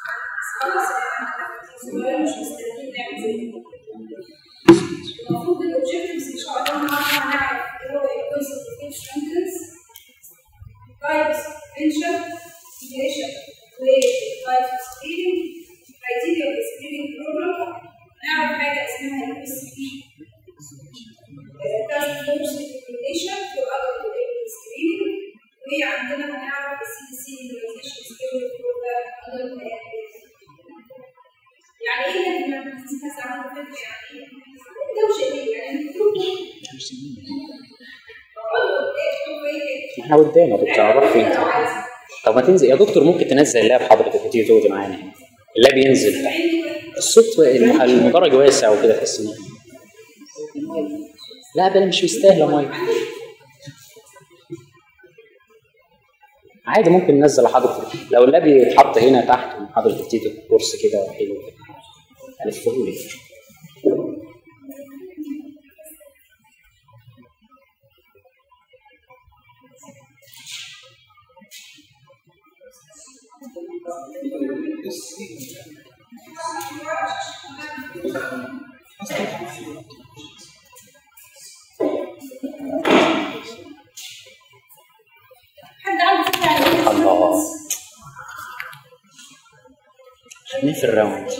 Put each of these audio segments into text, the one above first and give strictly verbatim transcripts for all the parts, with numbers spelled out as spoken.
خلاص احنا مش مستنيين نعمل زي كده. المفروض الاوبجكتيفز ان شاء الله النهارده هنعرف ايه هو الكونسبت اوف مينتنس، تايبس منشن، ديفينيشن وتايبس اوف سكريننج، كرايتيريا اوف سكريننج بروجرام، نعرف حاجه اسمها الام اس بي تاسك فورس ريكومنديشن فور ادلت سكريننج، وعندنا هنعرف السي دي سي امبلمنتيشن سكيل فور ادلت يعني ايه لما تستخدم فكره يعني ايه؟ دوشه ايه؟ يعني احنا قدام يا دكتور هنروح فين؟ طب ما تنزل يا دكتور، ممكن تنزل اللاب حضرتك وتيجي تقعدي معانا هنا. اللاب ينزل تحت الصوت، المدرج واسع وكده تحس انه لا ده مش مستاهله ميه. عادي ممكن ننزل لحضرتك لو اللاب يتحط هنا تحت وحضرتك تيجي كورس كده حلو كده الفه لك. حد عنده فكره عن ايه؟ الله خلينا في الراوند.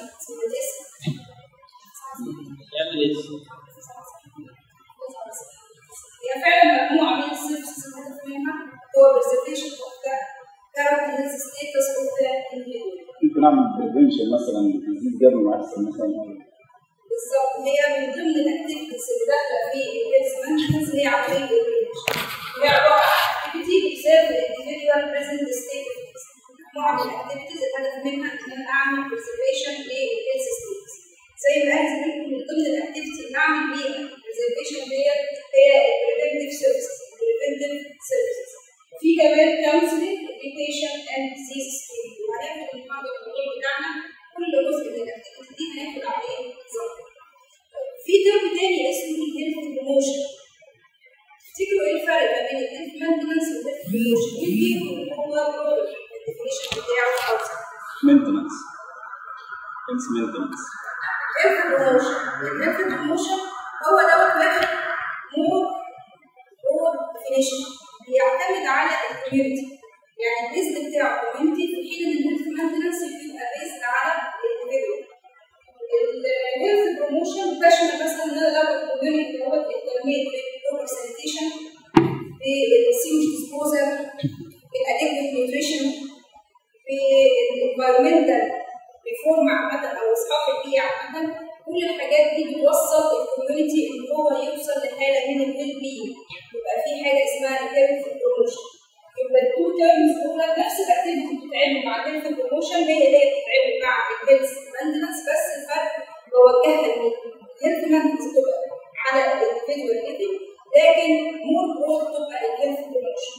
هي فعلا مجموعه من السيرفيسز اللي هدف منها هو الريزرفيشن اوف ذا كاركتر ستيتس اوف ذا انديفيدوال. ممكن اعمل بريفنشن مثلا ديزيز جاب معسل مثلا. بالظبط، هي من ضمن الاكتيفيتيز اللي داخله في الهيلث مانجمنت هي عمليه البريفنشن. هي عباره عن اكتيفيتي بتسيرف الانديفيدوال بريزنت ستيت اوف هيلث. مجموعه من الاكتيفيتيز الهدف منها ان انا اعمل بريزرفيشن للهيلث ستيتس. زي ما قلت لكم من ضمن الاكتيفيتي اللي بعمل بيها بريزرفيشن ديت هي البريفنتيف سيرفيسز. البريفنتيف سيرفيسز وفي كمان كونسلنج اديوكيشن اند ديزيز سكريننج. وهناخد النهارده الموضوع بتاعنا كل جزء من الاكتيفيتي دي هناخد عليه نظام. في ترم تاني اسمه الهيلث بروموشن. تفتكروا ايه الفرق ما بين الهيلث مينتنس والهيلث بروموشن؟ مين فيهم اللي هو الديفينيشن بتاعه اوسع؟ مينتنس هيلث مينتنس. الهيلث بروموشن الهيلث بروموشن هو دوت واحد مور برود ديفينيشن بيعتمد على الكوميونتي، يعني البيزد بتاع الكوميونتي، في حين ان الهيلث مينتنس بيبقى بيزد على الانديفيدوال. الهيلث بروموشن تشمل مثلا ان انا لو الكوميونتي دوت اهتميت بالبروبر سانيتيشن، بالسيوج ديسبوزال، بالادكتيف نيوتريشن، بالانفايرمنتال ريفورم عامه او اصلاح البيئه عامه، كل الحاجات دي بتوصل الكوميونتي ان هو يوصل لحاله من الويل بينج. يبقى في حاجه اسمها الهيلث بروموشن. يبقى التو تيرمز دول نفس الاكتيفيتي بتتعمل مع الهيلث بروموشن هي اللي بتتعمل مع الهيلث مينتنس، بس الفرق بوجهها لمين؟ الهيلث مينتنس بتبقى على الانديفيدوال ليفل، لكن مور برود بتبقى الهيلث بروموشن.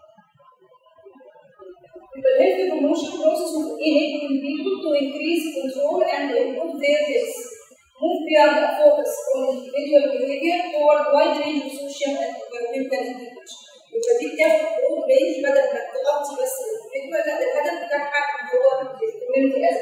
The health promotion process of enabling people to increase control and improve their health, move beyond a focus on individual behavior toward wide range of social and environmental intervention. يبقى دي بتاخد broad range بدل ما تغطي بس الانdividual، لا الهدف بتاعها هو الكوميونتي از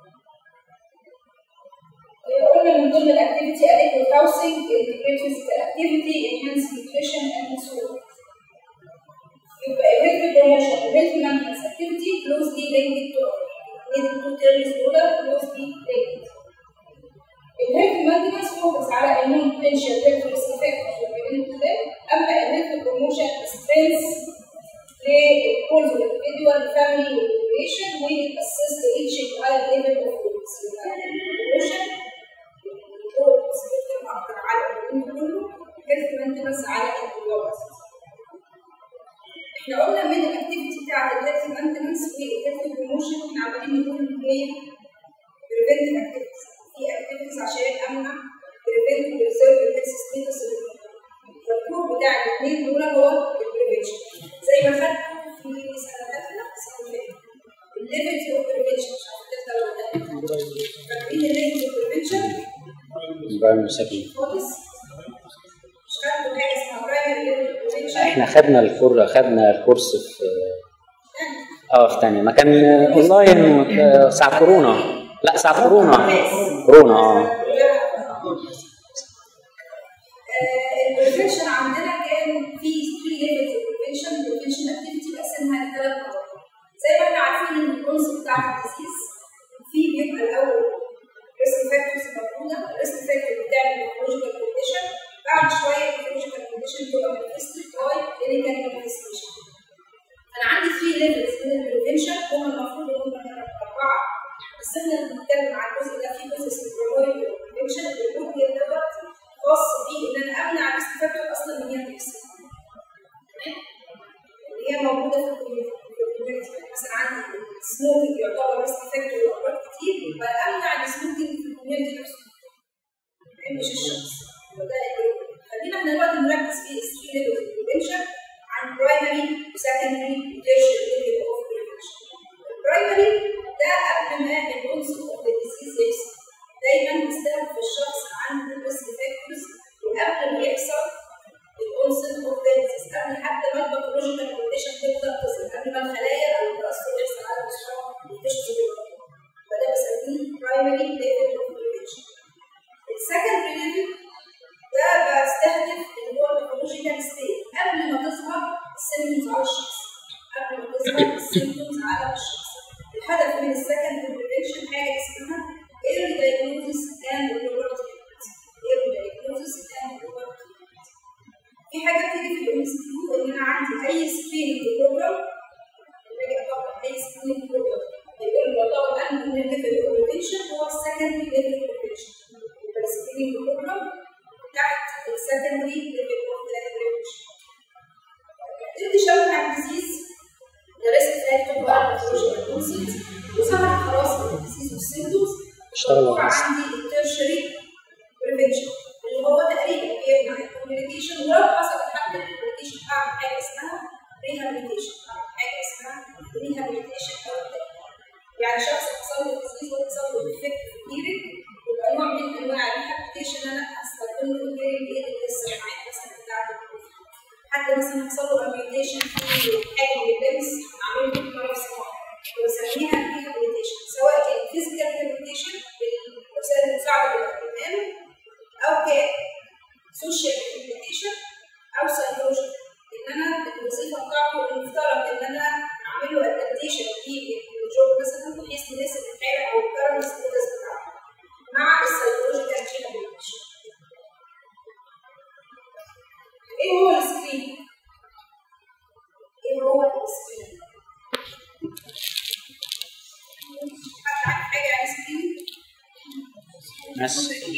قلنا من ضمن الاكتيفيتي adequate housing, integrated activity, enhanced nutrition and so on. يبقى health promotion و health maintenance activity closely linked to linked to terms دول closely linked. الهيلث maintenance focus على النون potential health risk factors والبيانات ده، اما الهيلث promotion strengths للكولز والindividual family والrelation وبتأسس reaching high level of health. promotion بتقول سبيكتر اكتر على الكل كله، health maintenance على الجواز. احنا قلنا من الاكتيفيتي بتاعت الهيلث مينتنس والهيلث بروموشن احنا عمالين نقول ان هي بريفنتيف اكتيفيتيز. في اكتيفيتيز عشان امنع بريفنت بريزيرف الهيلث ستيتس. الكور بتاع الاثنين دول هو البريفنشن. زي ما خدنا في سنه ثالثه السنه اللي فاتت الليفلز اوف بريفنشن، مش عارفه تاخدها ولا لا؟ فاكرين الليفلز اوف بريفنشن؟ خالص مش خدتوا حاجه اسمها برايمري ليفل بريفنشن. احنا خدنا الكور خدنا الكورس في اه في ثانيه ما كان اونلاين ساعه كورونا. لا ساعه كورونا كورونا اه البريفنشن عندنا كان في ثلاث ليفلز البريفنشن البريفنشن اكتيفيتي بقسمها لثلاث نقط. زي ما احنا عارفين ان الكونسيبت بتاع الديزيز في بيبقى الاول ريسك فاكتورز موجوده. الريسك فاكتور بتعمل باثولوجيكال كونديشن، بعد شويه الباثولوجيكال كونديشن بتبقى مانيفستد باي كلينيكال مانيفستيشن. انا عندي ثلاث ليفلز من البريفنشن، هم المفروض ان هم اربعه، بس احنا بنتكلم عن الجزء ده. في جزء اسمه البرومويد بريفنشن، البرومويد دوت خاص بيه ان انا امنع الريسك فاكتور اصلا من هي تحصل. تمام؟ اللي هي موجوده في الكوميونتي. مثلا عندي السموكينج يعتبر ريسك فاكتور لامراض كتير، يبقى امنع السموكينج في الكوميونتي نفسه مش الشخص. وده خلينا احنا دلوقتي نركز في الثري ليفلز بريفنشن عن برايمري وسكندري وتيرشري ليفل اوف بريفنشن. البرايمري ده قبل ما الكونسبت اوف الديزيز يحصل، دايما بستهدف الشخص عنده ريسك فاكتورز وقبل ما يحصل الكونسبت اوف ديزيز، قبل حتى ما الباثولوجيكال كونديشن تبدا تظهر، قبل ما الخلايا او التاثر يحصل على الاشخاص يكتشفوا بالمرض. فده بسميه برايمري ليفل اوف بريفنشن. السكندري ليفل ده بستهدف اللي هو الباثولوجيكال ستيت قبل ما تظهر السيمبتومز على الشخص، قبل ما تظهر السيمبتومز على الشخص. الهدف من السكندري بريفنشن حاجه اسمها early diagnosis and proper treatment. early diagnosis and proper treatment. في حاجه بتيجي في الام اس كيو ان انا عندي اي سكريننج بروجرام، لما اجي اطبق اي سكريننج بروجرام هيقول لي طبعا انا من الليفل اوف بريفنشن هو السكندري ليفل اوف بريفنشن. يبقى السكريننج بروجرام تحت السكندري ليفل اوف بريفنشن. ابتدي شبه على الديزيز درست فاكتور بقى الباثولوجيكال كونسبت وظهر خلاص الديزيز والسيمبتومز. اشتغل على عندي التيرشري بريفنشن اللي هو تقريبا بيمنع الكوميونيكيشن، ولو حصل حد الكوميونيكيشن بعمل حاجه اسمها ريهابيليتيشن. حاجه اسمها ريهابيليتيشن او يعني شخص حصل له ديزيز وحصل له ديفكت في الهيرنج، يبقى نوع من انواع الريهابيليتيشن انا استخدم له الهيرنج ايد اللي لسه معايا مثلا بتاعت حد مثلا حصل له امبيوتيشن في حاجه من اللبس عامل له مرض صحي وبسميها ريهابيليتيشن، سواء كان فيزيكال ريهابيليتيشن بالوسائل المساعده للاهتمام او كان سوشيال ريهابيليتيشن او سايكولوجيكال. ان انا الوظيفه بتاعته المفترض ان انا اعمل له ادابتيشن في الجوب مثلا بحيث يناسب الحاله او الكرنت ستاتس بتاعته مع السايكولوجيكال ريهابيليتيشن. ايه هو السكرين؟ ايه هو السكرين؟ حد عارف حاجه عن السكرين؟ ناس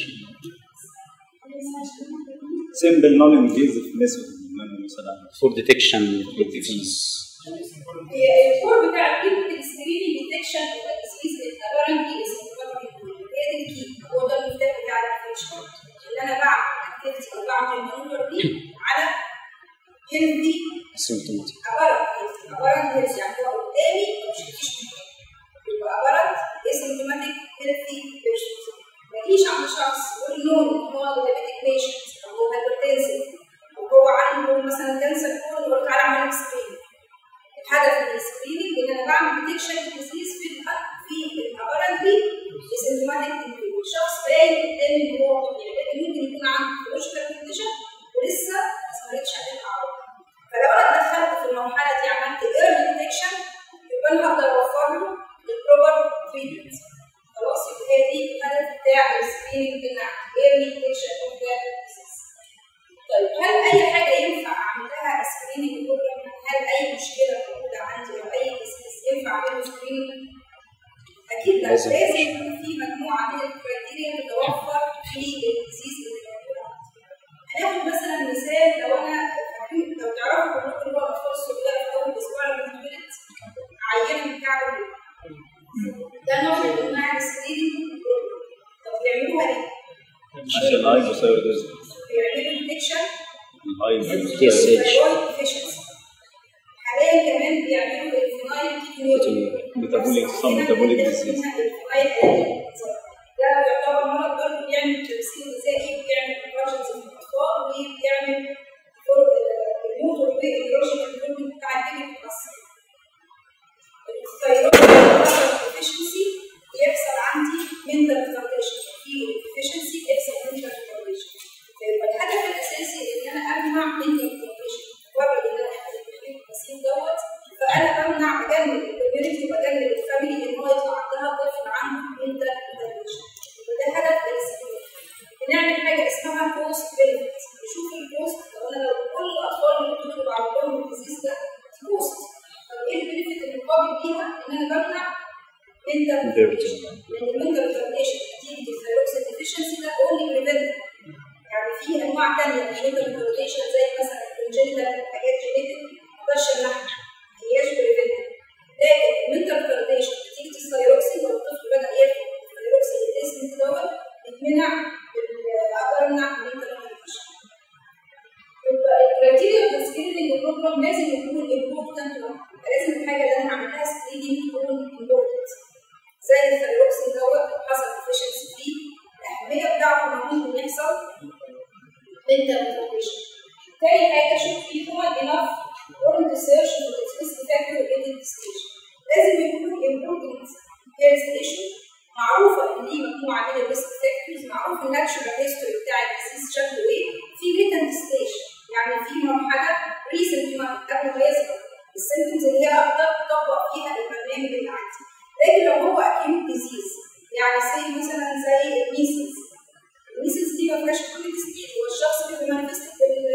simple non-invasive method مثلا for detection of disease. الكور بتاع الكلمه السكريننج ديتكشن اوف ديزيز الابارنتلي اسيمبتوماتيك هي دي الكي، هو ده المفتاح بتاع الديتكشن اللي انا بعمل اكتيفيتي او بعمل مانوفر دي على هيلثي اسيمبتوماتيك ابارنت ابارنت هيلثي يعني هو قدامي مش مفيش مشكله، يبقى ابارنت اسيمبتوماتيك هيلثي بيرسونز. ما يجيش عند شخص يقول له هو دايابيتيك بيشنت او هو هايبرتنسيف وهو عنده مثلا كانسر كون ويقول تعالى اعمل لك سكريننج. الهدف من السكريننج ان انا بعمل ديتكشن للديزيز في في الابارنتلي اسيمبتوماتيك انديفيدوال، شخص باين قدامي ان هو طبيعي لكن ممكن يكون عنده باثولوجيكال كونديشن ولسه ما ظهرتش عليه الاعراض. فلو انا اتدخلت في المرحله دي عملت ايرلي ديتكشن يبقى انا هقدر اوفر له البروبر تريتمنت. خلاص يبقى هي دي الهدف بتاع السكريننج بتاع ايرلي ديتكشن اوف ذا ديزيز. طيب هل اي حاجه ينفع اعمل لها سكريننج بروجرام؟ هل اي مشكله موجوده عندي او اي ديزيز ينفع اعمل له سكريننج؟ اكيد لا، لازم يكون في مجموعه من الكرايتيريا تتوفر في الديزيز اللي موجوده عندي. هناخد مثلا مثال، لو انا لو تعرفوا كلكم اللي هو الاطفال الصغيره في اول اسبوع لما بتتولد عينه من كعب الرجل، ده نوع من انواع السكريننج بروجرام. طب بيعملوها ليه؟ عشان الهايبوثايروديزم بيعملوا ديتكشن الهايبوثايروديزم حاليا كمان بيعملوا الفينايل كيتونيوريا ميتابوليك صم ميتابوليك ديزيز. ده يعتبر مرض برضه بيعمل تمثيل غذائي وبيعمل كونفرجنز في الاطفال وبيعمل الموتور والايروجن الكلي بتاع الجلد بيتاثر. mental retardation. لأن mental retardation نتيجة الثايروكسين deficiency ده only preventable. يعني في أنواع تانية من mental retardation زي مثلا congenital حاجات genetic ما اقدرش أمنعها، ما هياش preventable. لكن mental retardation نتيجة الثايروكسين لو الطفل بدأ ياخد الثايروكسين الاسم دوت يتمنع، أقدر أمنع mental retardation. الكرايتيريا اوف سكريننج بروجرام لازم يكون امبورتنت، لازم الحاجه اللي انا هعملها سكريننج تكون امبورتنت. زي الثايروكسين دوت حصل ديفيشنسي فيه، الاهميه بتاعته ان ممكن يحصل mental retardation. تاني حاجه شوف في هو enough order to search for the specific factor in the stage. لازم يكون important health issue معروفه ان دي مجموعه من الريسك فاكتورز، معروف الناتشورال هيستوري بتاع الديزيز شكله ايه، في ليتنت ستيج يعني في مرحله ريسنت قبل ما يظهر السيمبتومز اللي هي اقدر اطبق فيها البرنامج اللي عندي. لكن لو هو اكيوت ديزيز يعني زي مثلا زي الميسلز، الميسلز دي ما فيهاش كل ستيج، والشخص بيبقى مانيفست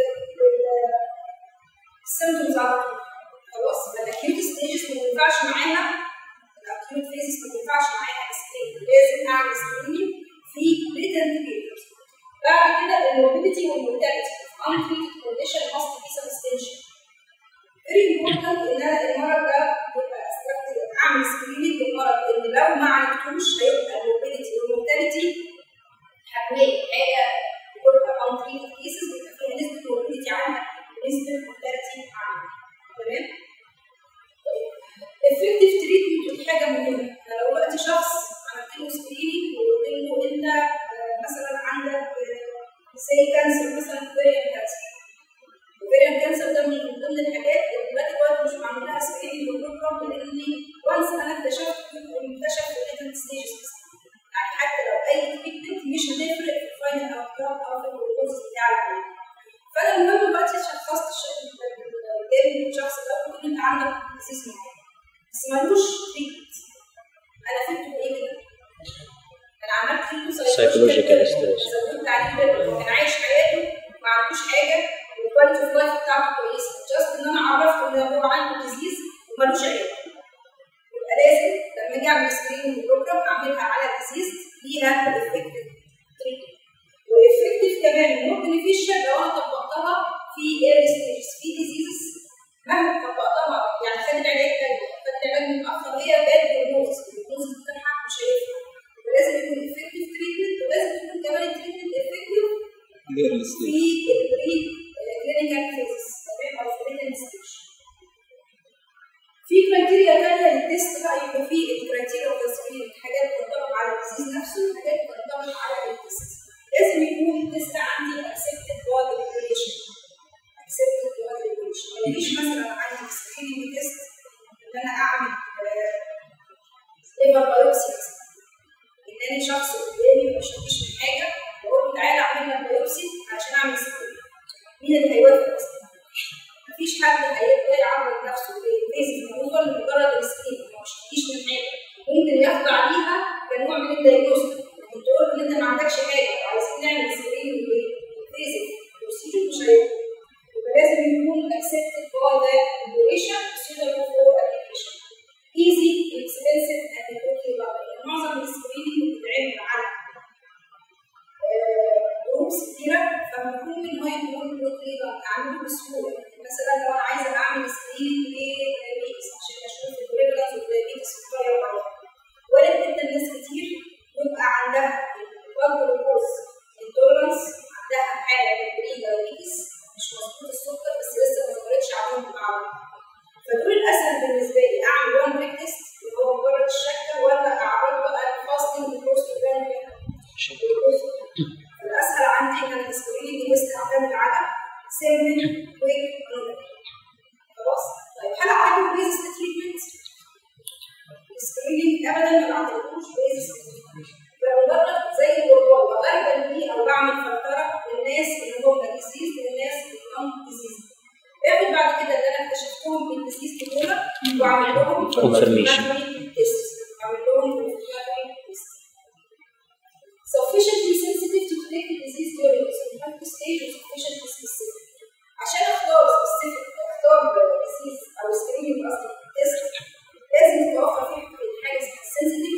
بالسيمبتومز على طول خلاص. فالاكيوت ستيجز ما ينفعش معاها، الاكيوت فيزز ما ينفعش معاها سكرين، لازم اعمل سكريننج في ليتنت بيبرز. بعد كده الموربيديتي والمورتاليتي untreated condition must be substantial. Very important ان انا المرض ده يبقى اعمل سكريننج للمرض، لان لو ما عالجتوش هيبقى الموربيديتي والمورتاليتي حتميه حاجه بتبقى untreated cases بيبقى فيها نسبه موربيديتي عاليه ونسبه مورتاليتي عاليه. تمام؟ effective treatment دي حاجه مهمه. انا لو دلوقتي شخص عملت له سكريننج وقلت له انت مثلا عندك زي كانسر مثلا اوفيريان كانسر. اوفيريان كانسر ده من ضمن الحاجات اللي دلوقتي دلوقتي مش معمول لها سكريننج بروجرام، لان وانس انا اكتشفت اكتشفت الليتنت ستيجز بس. يعني حتى لو اي تريتمنت مش هتفرق في الفاينل اوتكم او في البروجنوز بتاع العيان. فانا المهم دلوقتي شخصت الشخص قدامي الشخص ده وقلت له انت عندك ديزيز معين بس مالوش تريتمنت. انا فهمت ايه كده؟ انا عملت له سايكولوجيكال ستريس، زودت عليه كان عايش حياته ما عندوش حاجه والكواليتي اوف لايف بتاعته كويسه، جاست ان انا عرفته ان هو عنده ديزيز ومالوش علاج. يبقى لازم لما اجي اعمل سكريننج بروجرام اعملها على ديزيز ليها افكتيف تريتمنت. وافكتيف كمان نوت بنفيشال لو انا طبقتها في ايرلي ستيجز. في ديزيزز مهما طبقتها يعني خد العلاج ده خد العلاج متاخر هي باد بروجنوز، البروجنوز بتاعها مش هينفع. لازم يكون افكتيف تريتمنت، ولازم يكون كمان التريتمنت افكتيف في البري كلينيكال فيزز تمام او في الليتنت ستيج. في كرايتيريا ثانيه للتست بقى، يبقى في الكرايتيريا اوف سكريننج، حاجات تنطبق على الديزيز نفسه وحاجات تنطبق على التست. لازم يكون التست عندي اكسبتد بلاد ريجوليشن، اكسبتد بلاد ريجوليشن. ما يجيش مثلا عندي سكريننج تيست ان انا اعمل ليفر بايوبسي مثلا، ان شخص قدامي ما بيشتكيش من حاجه واقول له تعالى اعمل لك بايوبسي عشان اعمل سكرين. مين اللي هيوافق اصلا؟ مفيش حد هيقدر يعرض نفسه للبيزك مانوفر لمجرد السكرين، ما بيشتكيش من حاجه ممكن يخضع ليها كنوع من الدايجنوستيك، لكن تقول له ان انت ما عندكش حاجه وعايزين نعمل سكرين بالبيزك بروسيجر مش هيقدر. يبقى لازم يكون accepted by the population suitable for application. easy, expensive and quickly available. معظم السكريننج بتتعمل على جروبس كتيره، فمفهوم ان هو يكون quickly اعمله بسهوله. مثلا لو انا عايزه اعمل سكريننج للدايابيتس عشان اشوف البريفلنس اوف الدايابيتس في الطريقه معينه، وارد جدا ناس كتير يبقى عندها البلد جلوكوز انتولرنس، عندها حاله من البري دايابيتس مش مظبوط السكر بس لسه ما ظهرتش عليهم معاهم. فدول الاسهل بالنسبه لي اعمل وان بريك تيست اللي هو مجرد الشكه، ولا اعرض بقى الفاستنج والبروستجراند الاسهل عندي ان انا السكريننج تيست اعتمد على سيمبل كويك خلاص. طيب هل اعتبر بيزس تريتمنت؟ السكريننج ابدا ما بعتبروش بيزس تريتمنت، بمجرد زي الورقه بقرب بيه او بعمل فلتره للناس اللي هم ديزيز للناس اللي هم ديزيز. باخد بعد كده اللي انا اكتشفتهم بالديزيز دول واعمل لهم كونفرميشن تيست، اعمل لهم كونفرميشن تيست. sufficiently sensitive to detect the disease during the symptomatic stage and sufficiently specific. عشان اختار specific اختار disease او screening قصدي تيست لازم تتوفر فيه حاجه اسمها sensitive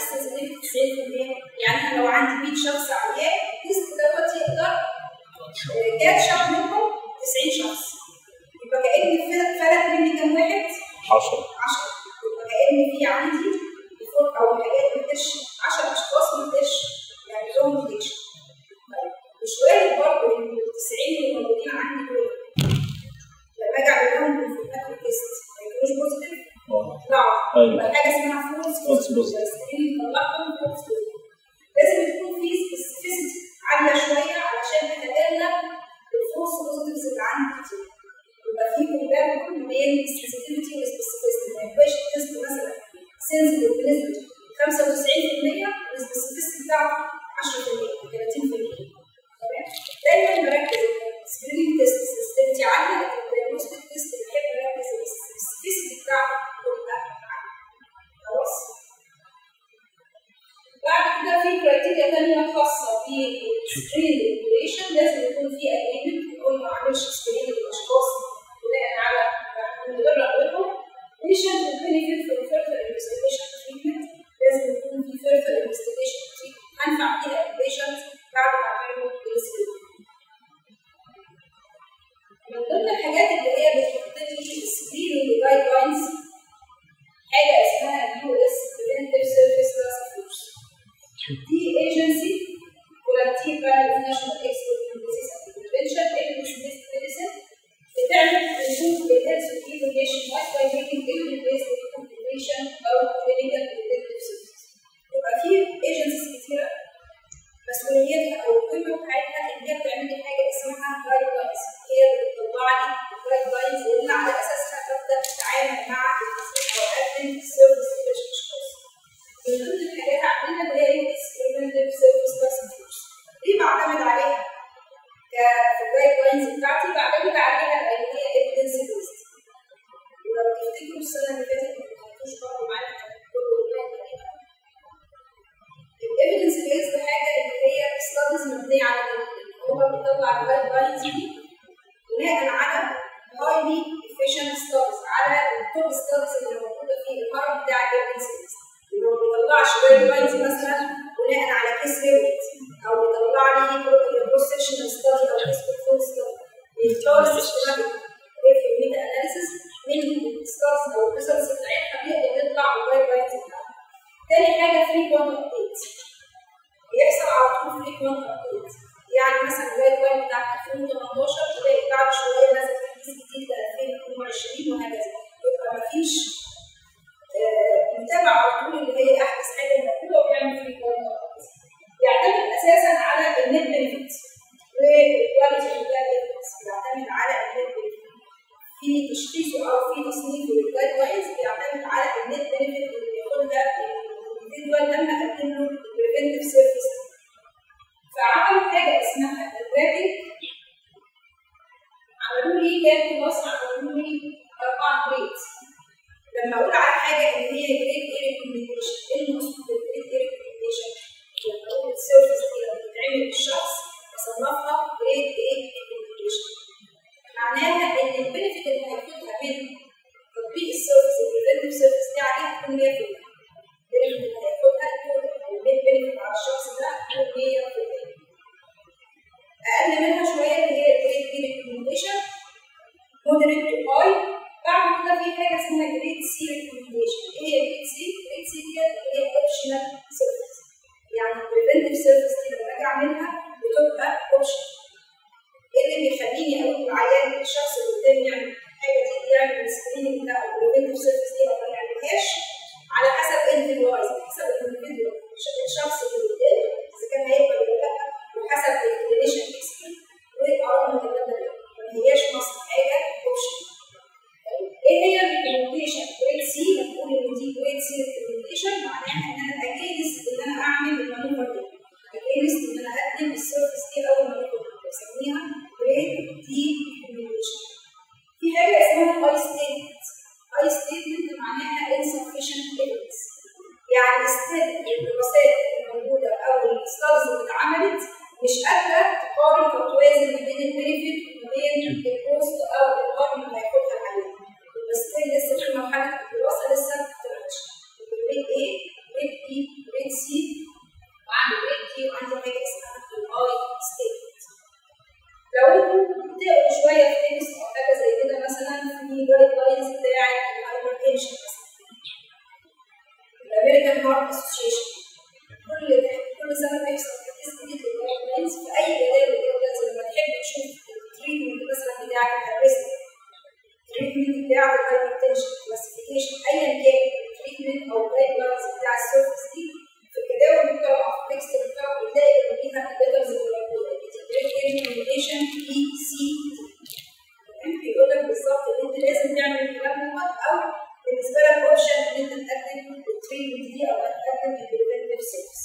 السنسيتيفيتي تسعين بالمية. يعني انا لو عندي مية شخص عيان التست دوت يقدر كاتشف منهم تسعين شخص، يبقى كأن فلت مني كام واحد؟ عشرة. عشرة. يبقى كأن في عندي فوق او حاجات بتش عشرة اشخاص بتش يعني لهم ديتكشن. مش وارد برضه ان ال تسعين اللي موجودين عندي دول لما اجي اعمل لهم كونفيرماتوري تيست ما يكونوش بوزيتيف؟ لا. يبقى حاجه اسمها فولس بوزيتيف. نطلعهم فولس بوزيتيف. لازم تكون في سبيسيفيسيتي عاليه شويه علشان نتجنب الفولس بوزيتيفز اللي عندي كتير. يبقى في كومباريزون بين السنسيتيفيتي والسبيسيفيسيتي. ما يبقاش التيست مثلا سنسيتيف بنسبه خمسة وتسعين بالمية والسبيسيفيسيتي بتاعته عشرة بالمية ثلاثين بالمية. دايما بركز السكريننج تيست سنسيتيفيتي عاليه، لكن الدايجنوستيك تيست بحب اركز السبيسيفيسيتي بتاعته تبقى عاليه. خلاص؟ بعد كده في كرايتيريا ثانيه خاصه بالسكريننج ريجوليشن. لازم يكون في اجريمنت يقول ما اعملش سكريننج للاشخاص بناء على من غير رغبتهم. patient will benefit from further investigation treatment. لازم يكون في further investigation treatment هنفع فيها البيشنت بعد ما عملوا السكريننج. من ضمن الحاجات اللي هي بتحط لي السكريننج جايد لاينز حاجه اسمها يو اس Preventive Service Task Force. دي ايجنسي volunteer panel of national expert in disease and prevention evidence-based medicine بتعمل ريفيو للهيلث ايفالويشن باي ميكينج evidence-based recommendation او clinical preventive services. يبقى في ايجنسيز كتيره مسؤوليتها او القيمه بتاعتها ان هي بتعمل لي حاجه اسمها جايد لاينز. هي اللي بتطلع لي الجايد لاينز اللي على اساسها ببدا اتعامل مع الناس او اقدم سيرفيس للاشخاص. من ضمن الحاجات عندنا اللي هي Preventive Service Task Force. دي بعتمد عليها في الجايد لاينز بتاعتي، بعتمد عليها لان هي ايفيدنس بيست. ولو تفتكروا السنه اللي فاتت ما كنتوش برضه معانا الايفيدنس بيست حاجه اللي هي ستاديز مبنيه على هو بيطلع الجايد لاينز دي بناء على هايلي افيشنت ستاديز، على التوب ستاديز اللي موجوده في الهرم بتاع الايفيدنس بيست. اللي ما بيطلعش جايد لاينز مثلا بناء على كيس ريبورت او بيطلع لي كروس سكشن ستادي او كيس كنترول ستادي. بيختار سيستماتيك ريفيو ميتا اناليسيس من الستاديز او الريسيرش بتاعتها بيقدر يطلع الجايد لاينز بتاعتها. تاني حاجه فريكوينت ابديت. بيحصل على طول فريكوينت ابديت. يعني مثلا الجايد لاين بتاع ألفين وثمانية عشر تلاقي بعد شويه نازل تحديث جديد ل ألفين واثنين وعشرين وهكذا. يبقى مفيش متابع على طول اللي هي احدث حاجه موجوده وبيعمل فريكوينت ابديت. يعتمد اساسا على النت بنفيت والكواليتي بتاع الايفيدنس. بيعتمد على النت بنفيت في تشخيصه او في تصنيفه للجايد لاينز. بيعتمد على النت بنفيت اللي بياخدها الانديفيدوال لما قدم له البريفنتيف سيرفيس. فعملوا حاجه اسمها الريتنج. عملوا لي كام كلاس؟ عملوا لي اربعه جريد. لما اقول على حاجه ان هي جريد ايه ريكومنديشن، ايه المقصود بالجريد ايه ريكومنديشن؟ لما اقول السيرفيس دي لما بتتعمل للشخص بصنفها جريد ايه ريكومنديشن، معناها ان البنفيت اللي هياخدها من تطبيق السيرفيس البريفنتيف سيرفيس دي عليها تكون مية بالمية. البنفيت اللي هياخدها المين بنفيت على الشخص ده تكون مية بالمية. اقل منها شويه اللي هي الجريد بي ريكومنديشن مودريت تو هاي. بعد كده في حاجه اسمها جريد سي ريكومنديشن. ايه هي جريد سي؟ جريد سي دي اللي هي اوبشنال سيرفيس. يعني البريفنتيف سيرفيس دي لما اجي اعملها بتبقى اوبشن. ايه اللي بيخليني اقول للعيان الشخص اللي قدامي يعمل الحاجه دي يعمل السكريننج ده او البريفنتيف سيرفيس دي او ما يعملهاش؟ على حسب انديفيدوالز، حسب الانديفيدوال الشخص اللي قدامي اذا كان هيقبل ولا لا، وحسب الكلينيشن اكسبيرت والاراء المتبادله. ما هياش مصر حاجه اوبشن. ايه هي الريكومنديشن؟ جريد سي. بنقول ان دي جريد سي ريكومنديشن معناها ان انا اجينست ان انا اعمل المانوفر دي، اجينست ان انا اقدم السيرفيس دي او المانوفر دي، بسميها جريد دي ريكومنديشن. في حاجه اسمها اي ستيتمنت. اي ستيتمنت معناها insufficient evidence. يعني ستيل الدراسات الموجوده او الستادز اللي اتعملت مش قادره تقارن او توازن ما بين البنفيت وما بين الكوست او الارقام اللي هياخدها العيان. بس ستيل لسه في مرحله الدراسه لسه ما طلعتش. جريد ايه؟ جريد بي، جريد سي وعندي جريد دي وعندي حاجه اسمها الاي ستيتمنت. لو انتوا بتقروا شويه في تكست او حاجه زي كده مثلا في جايد لاينز بتاعت الهايبرتنشن مثلا الامريكان هارت اسوشيشن كل كل سنه بيحصل تكست جديد للجايد لاينز في اي جدول كده لما تحب تشوف التريتمنت مثلا بتاع الريسك التريتمنت بتاع الهايبرتنشن كلاسيفيكيشن ايا كان التريتمنت او الجايد لاينز بتاع السيرفيس دي في الجداول بتاعه في التكست بتاعه بتلاقي ان فيها الليترز اللي موجوده ريكومنديشن اي سي بيقول لك بالظبط ان انت لازم تعمل الكلام دوت او بالنسبه لك اوبشن ان انت تقدم التريتمنت دي او تقدم البريفنتيف سيرفيس.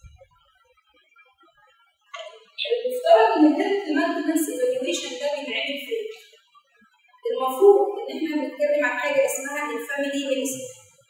المفترض ان الهيلث مانتنس ايفالويشن ده بيتعمل فين؟ المفروض ان احنا بنتكلم عن حاجه اسمها الفاميلي ميديسن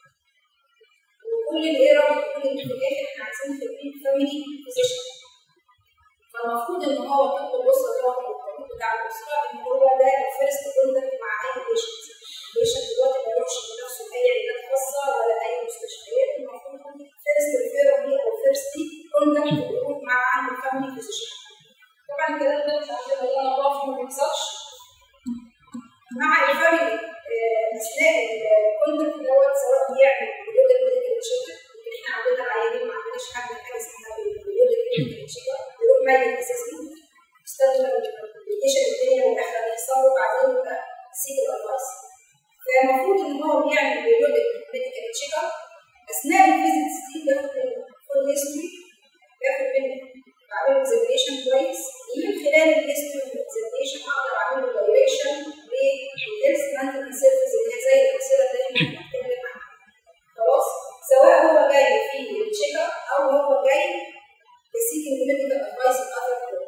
وكل الايه رابط كل اللي في الاخر احنا عايزين نخليه فاميلي فيزيشن. فالمفروض ان هو طب الاسره ده او الطبيب بتاع الاسره ان هو ده الفيرست كونتاكت مع اي بيشنت. البيشنت دلوقتي ما يروحش بنفسه اي عيادات خاصه ولا اي مستشفيات، المفروض فيرست ريفيرال او فيرست كونتاكت يكون مع عند الفاميلي فيزيشن. طبعا الكلام ده مش عشان انا بعرف ما بيحصلش مع الفاميلي اثناء الكونتاكت دوت سواء بيعمل بيقول ميديكال تشيك احنا عندنا عيانين ما عندناش حاجه حاجه اسمها بيقول ميديكال تشيك ميت اساسي استخدم الابلكيشن الدنيا وداخله يحصل له بعدين يبقى سيك ادفايس. فالمفروض ان هو بيعمل بيريودك ميديكال تشيك اب اثناء الفيزيتس دي بياخد منه فول هيستوري بياخد منه بعمل اكزامينشن كويس من خلال الهيستوري والاكزامينشن اقدر اعمل له دايركشن للهيلث مانتنس سيرفيس اللي هي زي الامثله اللي احنا بنتكلم عنها. خلاص سواء هو جاي في التشيك اب او هو جاي seeking medical advice in other people.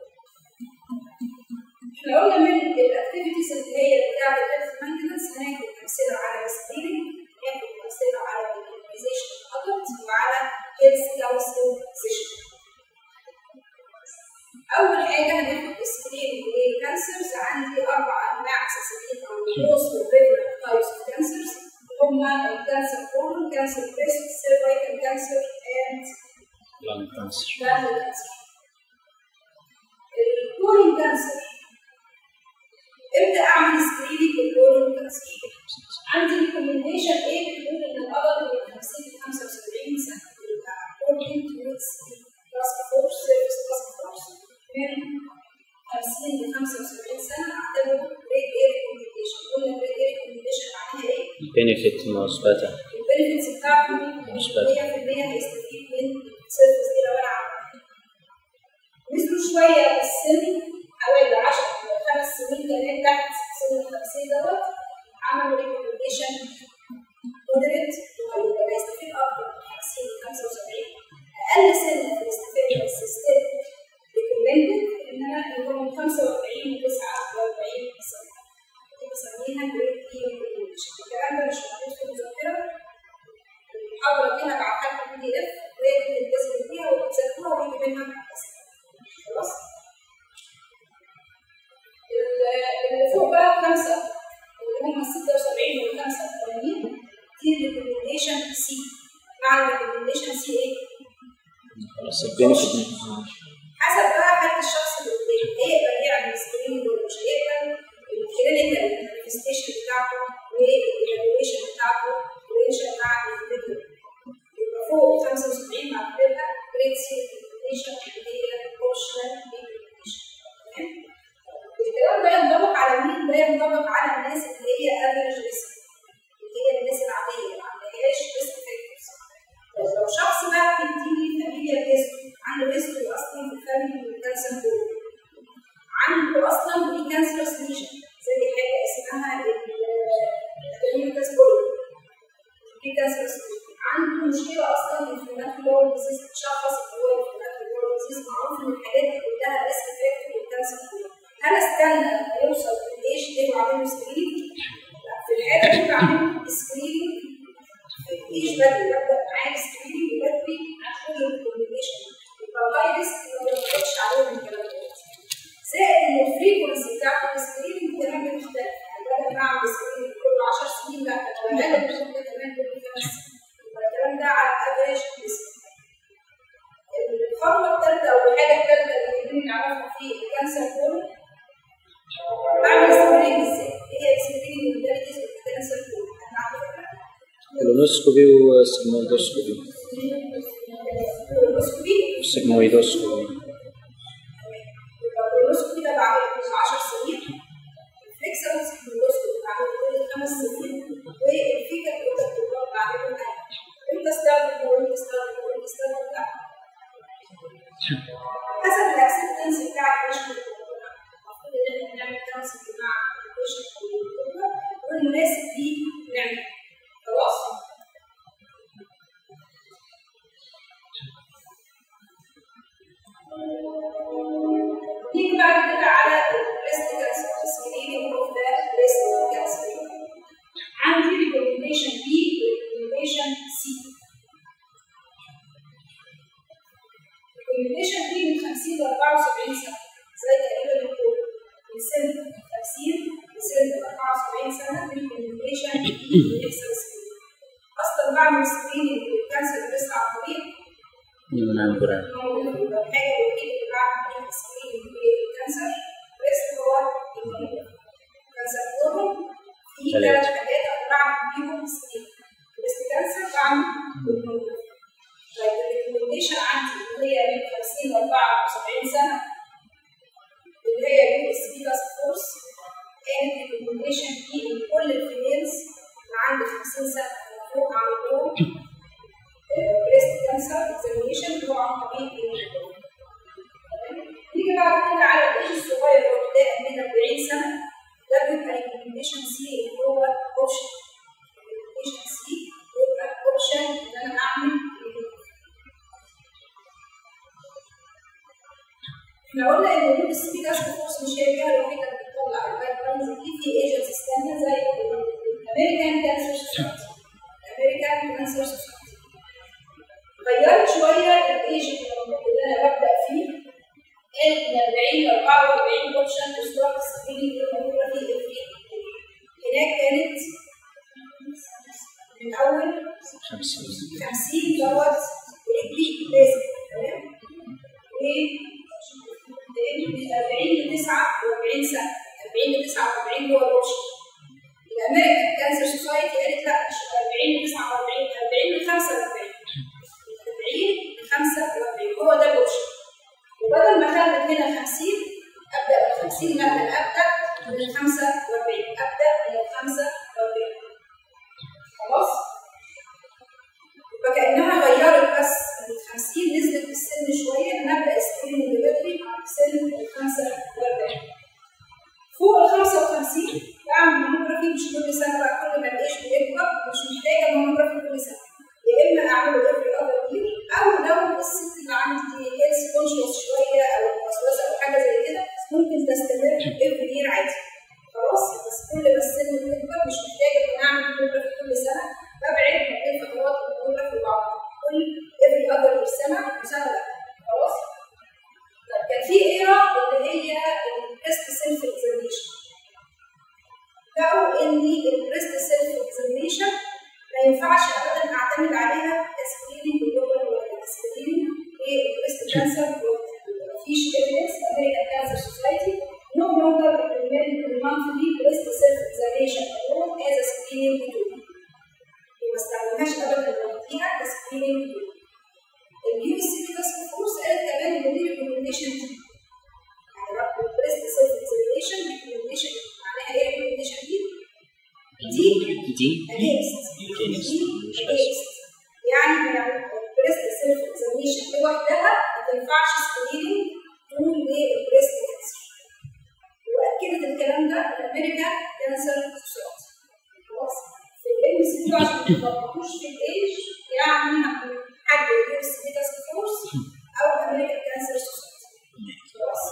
احنا قلنا من الاكتيفيتيز اللي هي بتاعت الهيلث مانتنس هناخد امثله على السكريننج، هناخد امثله على الاميونيزيشن الادلت وعلى هيلث كونسلنج سيشن. اول حاجه هناخد السكريننج للكانسرز. عندي اربع انواع اساسيين او موست بريفلنت تايبس اوف كانسرز هما الكانسر كولون، كانسر بريست، سيرفايكال كانسر اند lung cancer. lung cancer. الكولون كانسر امتى اعمل سكريننج للكولون كانسر؟ عندي ريكومنديشن ايه بتقول ان الادلت من خمسين ل خمسة وسبعين سنه يبقى according to its task force service task force من خمسين ل خمسة وسبعين سنه اعتبره جريد ايه ريكومنديشن. قلنا جريد ايه ريكومنديشن معناها ايه؟ البينيفيت مثبته. البينيفيتس بتاعته مية في المية هيستفيد من السيرفيس دي لو انا عملتها. نزلوا شويه في السن حوالي عشرة خمس سنين كمان تحت سن الخمسين دوت عملوا ريكومنديشن مودريت وهيبقى هيستفيد اكتر من خمسين ل خمسة وسبعين. اقل سن هيستفيد من السيستم ريكومندد انما اللي هو من خمسة وأربعين ل تسعة وأربعين سنه. دي بنسميها جريد اي ريكومنديشن. الكلام ده مش موجود في المذكره. المحاضره دي هبعتها لكم بي دي اف وهي دي بتلتزموا بيها وبتذاكروها ويجي منها اسئله. خلاص؟ اللي فوق بقى خمسه اللي هم ستة وسبعين وال خمسة وثمانين دي ريكومنديشن سي. معنى ريكومنديشن سي ايه؟ خلاص البينيفيت حسب بقى حالة الشخص اللي قدامي هيقدر يعمل سكريننج ولا مش هيقدر، الكلينيكال مانيفستيشن بتاعته والايفالويشن بتاعته والريليشن مع الانفيديو. يبقى فوق خمسة وسبعين بعتبرها جريد سي ريكومنديشن اللي هي اوبشنال ريكومنديشن. تمام؟ الكلام ده ينطبق على مين؟ ده ينطبق على الناس اللي هي افريج ريسك، اللي هي الناس العاديه اللي ما عندهاش ريسك فاكتورز. لو شخص بقى بيديني فاميليا هيستوري عنده هيستوري اصلا في الفاميلي والكانسر كله، عنده اصلا بري كانسرس ليجن زي حاجه اسمها الهيماتاس بولي بري كانسرس، عنده مشكله اصلا في الانفلاماتوري ديزيز تشخص ان هو الانفلاماتوري ديزيز، معروف ان الحاجات دي كلها ريسك فاكتور للكانسر كله. هل استنى لما يوصل للايش دي واعمل له سكريننج؟ لا، في الحاله دي بعمل سكريننج في الايش بدري، ببدا معاه سكريننج بدري عن كل الكومبليكيشن. يبقى الهاي ريسك ما بنطلقش عليهم الكلام ده. زائد ان الفريكونسي بتاعت السكريننج كمان بتختلف، يعني بدل ما اعمل سكريننج كل عشر سنين لا، انا بقلل الشغل كمان كل خمس سنين. يبقى الكلام ده على افريج ريسك. مهم نعرفها في الكانسر كورن. بعمل سكريننج ازاي؟ ايه هي السكريننج موداليتيز في الكانسر كورن؟ انا على فكره كولونوسكوبي وسيجمويدوسكوبي. كولونوسكوبي سيجمويدوسكوبي. الكولونوسكوبي ده بعمله كل عشر سنين. الفليكسبل سيجمويدوسكوبي بعمله كل خمس سنين. والفيكال بروتوكول بعمله كل امتى استخدم وامتى استخدم وامتى استخدم لا. حسب الاكسبتنس بتاع البيشنت. المفروض ان احنا نعمل كونسلت مع البيشنت والمناسب ليه نعمل. خلاص؟ نيجي بعد كده على البريست كانسر. سكريننج اوف ذا بريست كانسر. عندي ريكومنديشن بي وريكومنديشن سي. ريكومنديشن بي من خمسين ل أربعة وسبعين سنة زي تقريبا الكل. من سن خمسين لسن أربعة وسبعين سنة ريكومنديشن بي بيحصل سكريننج. أصلا بعمل سكريننج للكانسر بريست عن طريق المنامبران. الحاجة الوحيدة اللي بعمل بيها سكريننج للكانسر بريست هو المنامبران. كانسر كورن في ثلاث حاجات أنا بعمل بيهم سكريننج. بريست كانسر بعمل المنامبران. طيب الريكومنديشن عندي اللي هي من خمسين ل أربعة وسبعين سنة اللي هي يو اس بي تاسك فورس. كانت ريكومنديشن دي لكل الفيميلز اللي عند خمسين سنة المفروض أعمل لهم بريست كانسر اكزامينيشن اللي هو عن طريق المنامبران. نيجي بعد كده على الايج الصغير اللي هو ابتداء من أربعين سنة. ده بيبقى ريكومنديشن سي اللي هو اوبشن. ريكومنديشن سي بيبقى اوبشن ان انا اعمل. احنا قلنا ان اليو اس بي تاسك فورس مش هي الجهه الوحيده اللي بتطلع الجايد لاينز دي. في ايجنسيز ثانيه زي الامريكان كانسر سوسايتي. الامريكان كانسر سوسايتي غيرت شويه الايج اللي انا ببدا فيه. قالت من أربعين ل أربعة وأربعين اوبشن تو ستارت سكريننج للماموجرافي الفري. هناك كانت من اول خمسين خمسين دوت البيك بيزك. تمام؟ من أربعين ل تسعة وأربعين سنة. أربعين ل تسعة وأربعين هو الاوبشن. الامريكان كانسر سوسايتي قالت لا مش أربعين ل تسعة وأربعين، أربعين ل خمسة وأربعين. أربعين ل خمسة وأربعين هو ده الاوبشن. وبدل ما خلت هنا خمسين ابدا من خمسين. لا انا ابدا من خمسة وأربعين. ابدا من خمسة وأربعين. خلاص؟ يبقى كانها غيرت بس من خمسين نزلت في السن شويه. نبدا سكريننج بدري سن خمسة وأربعين. فوق ال خمسة وخمسين بعمل ماموجرافي مش كل سنه بقى. كل ما الايش بيكبر مش محتاجه ماموجرافي كل سنه. يا اما اعمله افري اذر يير او لو الست اللي عندي دي هيلث كونشوس شويه او وسوسه او حاجه زي كده ممكن تستمر افري يير عادي. خلاص؟ بس كل ما السن بيكبر مش محتاجه ان اعمل ماموجرافي كل سنه. ببعد ما بين فترات الماموجرافي وبعضها. كل افري اذر يير سنه وسنه لا. خلاص؟ طيب كان في ايرا اللي هي البريست سيلف اكزامينيشن. لقوا ان البريست سيلف اكزامينيشن ما ينفعش ابدا اعتمد عليها كسكريننج جلوبال ولا كسكريننج للبريست كانسر. مفيش ايفيدنس. امريكان كانسر سوسايتي نو لونجر ريكومند المانثلي بريست سيلف اكزامينيشن alone as a screening tool. ما استخدمهاش ابدا لوحديها كسكريننج تول. اليو اس بي تاسك فورس قالت كمان ان دي ريكومنديشن دي. يعني رقم البريست سيلف اكزامينيشن ريكومنديشن. معناها ايه ريكومنديشن دي؟ دي دي اجينست. اجينست يعني البريست سيلف اكزامينيشن لوحدها ما تنفعش سكريننج تول للبريست كانسر. واكدت الكلام ده الامريكان كانسر سوسايتي. خلاص؟ في الام سي كيو عشان ما تتلخبطوش في الايج يعني حد اليو اس بي تاسك فورس او الامريكان كانسر سوسايتي. خلاص؟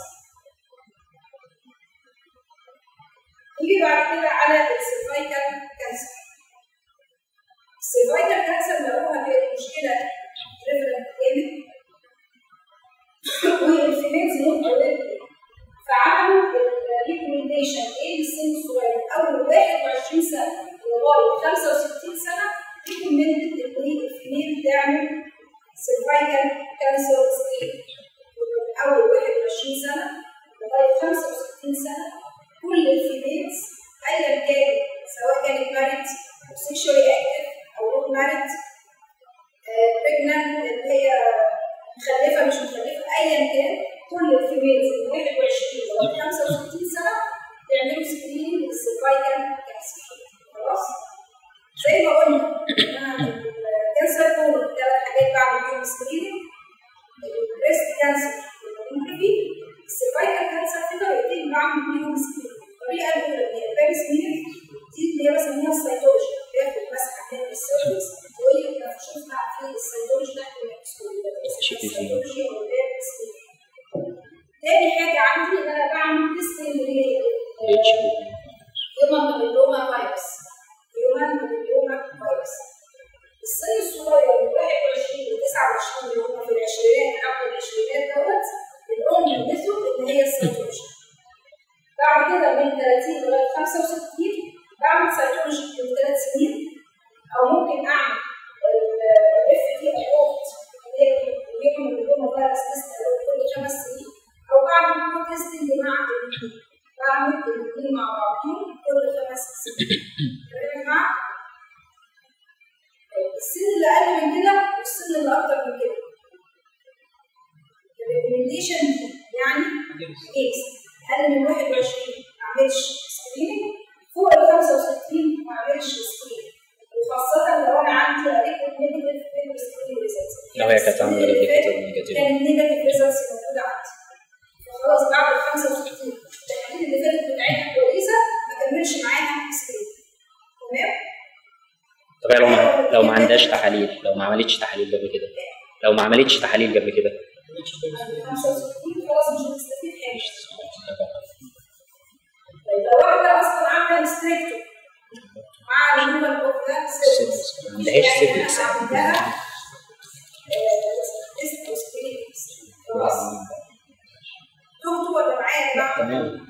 نيجي بعد كده على السيرفايكال كانسر. السيرفايكال كانسر لقوها كانت مشكله ريفرنت جامد والفيميلز ممكن. فعملوا الريكومنديشن ايه للسن الصغير اول واحد وعشرين سنه لغايه خمسة وستين سنه. ريكومندد ان الفيميل تعمل سيرفايكال كانسر سكرين. اول واحد وعشرين سنه لغايه خمسة وستين سنه كل الفيميلز ايا كان سواء كانت ماريد او سيكشوالي اكتف او نوت ماريد بريجنانت اللي هي مخلفه مش مخلفه ايا كان كل الفيميلز من واحد وعشرين لغايه خمسة وستين سنه بيعملوا سكرين للسيرفايكال كانسر. خلاص؟ زي ما قلنا انا الكانسر كله ثلاث حاجات بعمل بيهم سكريننج، البريست كانسر والماموجرافي، السيرفايكال كانسر في طريقتين بعمل بيهم سكريننج. الطريقه الاولى اللي هي البيري سكريننج دي اللي هي بسميها السيتولوجي، باخد مسحه كده من السيرفكس وهي شفنا في السيتولوجي تحت الميكروسكوب السيتولوجي او البيري سكريننج. تاني حاجه عندي ان انا بعمل تيستنج هيومن مابيلوما فيروس. هيومن مابيلوما فيروس السن الصغير من واحد وعشرين ل تسعة وعشرين اللي هم في العشرينات قبل العشرينات دوت الام ميثود اللي هي السيتولوجي. بعد كده من ثلاثين لغايه خمسة وستين بعمل سيتولوجي من ثلاث سنين، او ممكن اعمل الاف تي ابورت اللي هي الهيومن مابيلوما فيروس تيست كل خمس سنين، او بعمل كو تيستنج مع الاثنين، بعمل الاثنين مع بعضهم كل خمس سنين. مع السن اللي اقل من كده والسن اللي اكتر من كده الريكومنديشن يعني اكس اقل من واحد وعشرين ما اعملش سكريننج، فوق ال خمسة وستين ما اعملش سكريننج، وخاصه لو انا عندي ريكورد نيجاتيف سكرين ريزلتس. لو هي كانت عامله ريكورد نيجاتيف كان النيجاتيف ريزلتس موجوده عندي، فخلاص بعد ال خمسة وستين التحاليل اللي فاتت بتاعتها كويسه ما كملش معاها سكريننج. تمام؟ طب لو ما لو ما عندهاش تحاليل، لو ما عملتش تحاليل قبل كده، لو ما عملتش تحاليل قبل كده خمسة وستين خلاص مش هتستفيد حاجه. طيب لو واحده اصلا عامله ستريكتو مع ريموفال اوف ذات سيلز ما عندهاش سيفلكس عندها تيست وسكريننج خلاص تهتوا ولا معايا يا جماعه؟ تمام.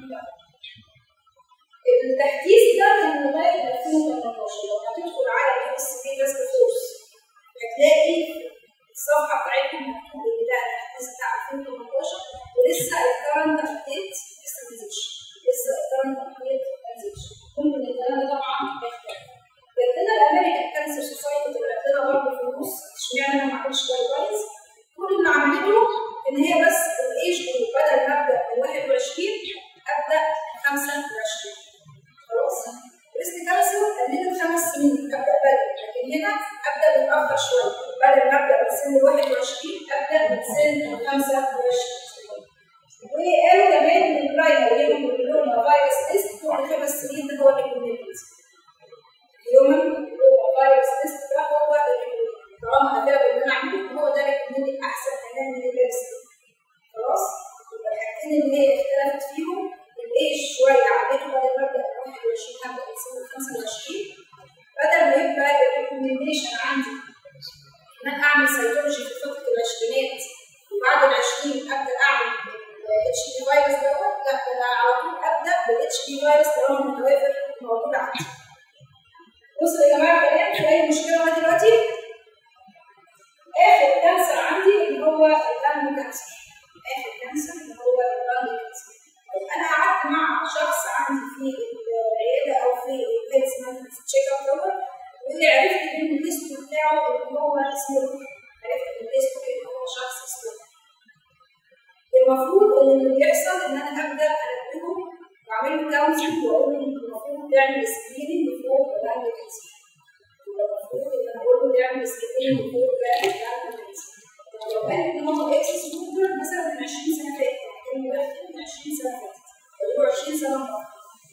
التحديث ده كان لغايه ألفين وثمانية عشر. لو هتدخل على الام اس بي تاسك فورس هتلاقي الصفحه بتاعتهم مكتوب ان ده التحديث بتاع ألفين وثمانية عشر ولسه الكرنت ابديت لسه ما نزلش، لسه الكرنت ابديت ما نزلش. كل الكلام ده طبعا بيختلف. جت لنا الامريكان كانسر سوسايتي طلعت لنا برضه في النص، اشمعنى انا ما عملتش كويس؟ كل اللي عملته ان هي بس الايج جروب بدل ما ابدا من واحد وعشرين ابدا من خمسة وعشرين. خلاص؟ بريست كانسر قللت خمس سنين ابدا بدري، لكن هنا ابدا متاخر شويه، بدل ما ابدا من سن واحد وعشرين ابدا من سن خمسة وعشرين. وقالوا كمان ان البرايمري هيومن مابيلوما فيروس تيست كل خمس سنين ده هو الريكومندد. الهيومن مابيلوما فيروس تيست ده هو الريكومندد، طالما افيلابل ان انا اعمله هو ده الريكومندد احسن كمان من البيرست. خلاص؟ يبقى الحاجتين اللي هي اختلفت فيهم الايش شويه عديته بدل ما ابدا من واحد وعشرين هبدا من سن خمسة وعشرين، بدل ما يبقى الريكومنديشن عندي ان انا اعمل سيتولوجي في فتره العشرينات وبعد العشرين ابدا اعمل اتش بي فيروس دوت، لا انا على طول ابدا بالاتش بي فيروس طالما متوافر موجود عندي. بصوا يا جماعه الكلام في اي مشكله لغايه دلوقتي؟ اخر كانسر عندي اللي هو اللنج كانسر. اخر كانسر اللي هو اللنج كانسر. انا قعدت مع شخص عندي في العياده او في الهيلث مانجمنت تشيك اب دوت، واللي عرفت من الليست بتاعه ان هو اسمه، عرفت من الليست ان هو شخص اسمه. المفروض ان اللي بيحصل ان انا ابدا انبهه واعمل له كونسلنج واقول له المفروض تعمل سكريننج فوق اللنج كانسر. المفروض ان انا اقول له تعمل سكريننج فوق اللنج كانسر. لو قال ان هو اكس سموكر مثلا من عشرين سنه فاتت، كان مدخن من عشرين سنه فاتت، بقاله عشرين سنه مرة.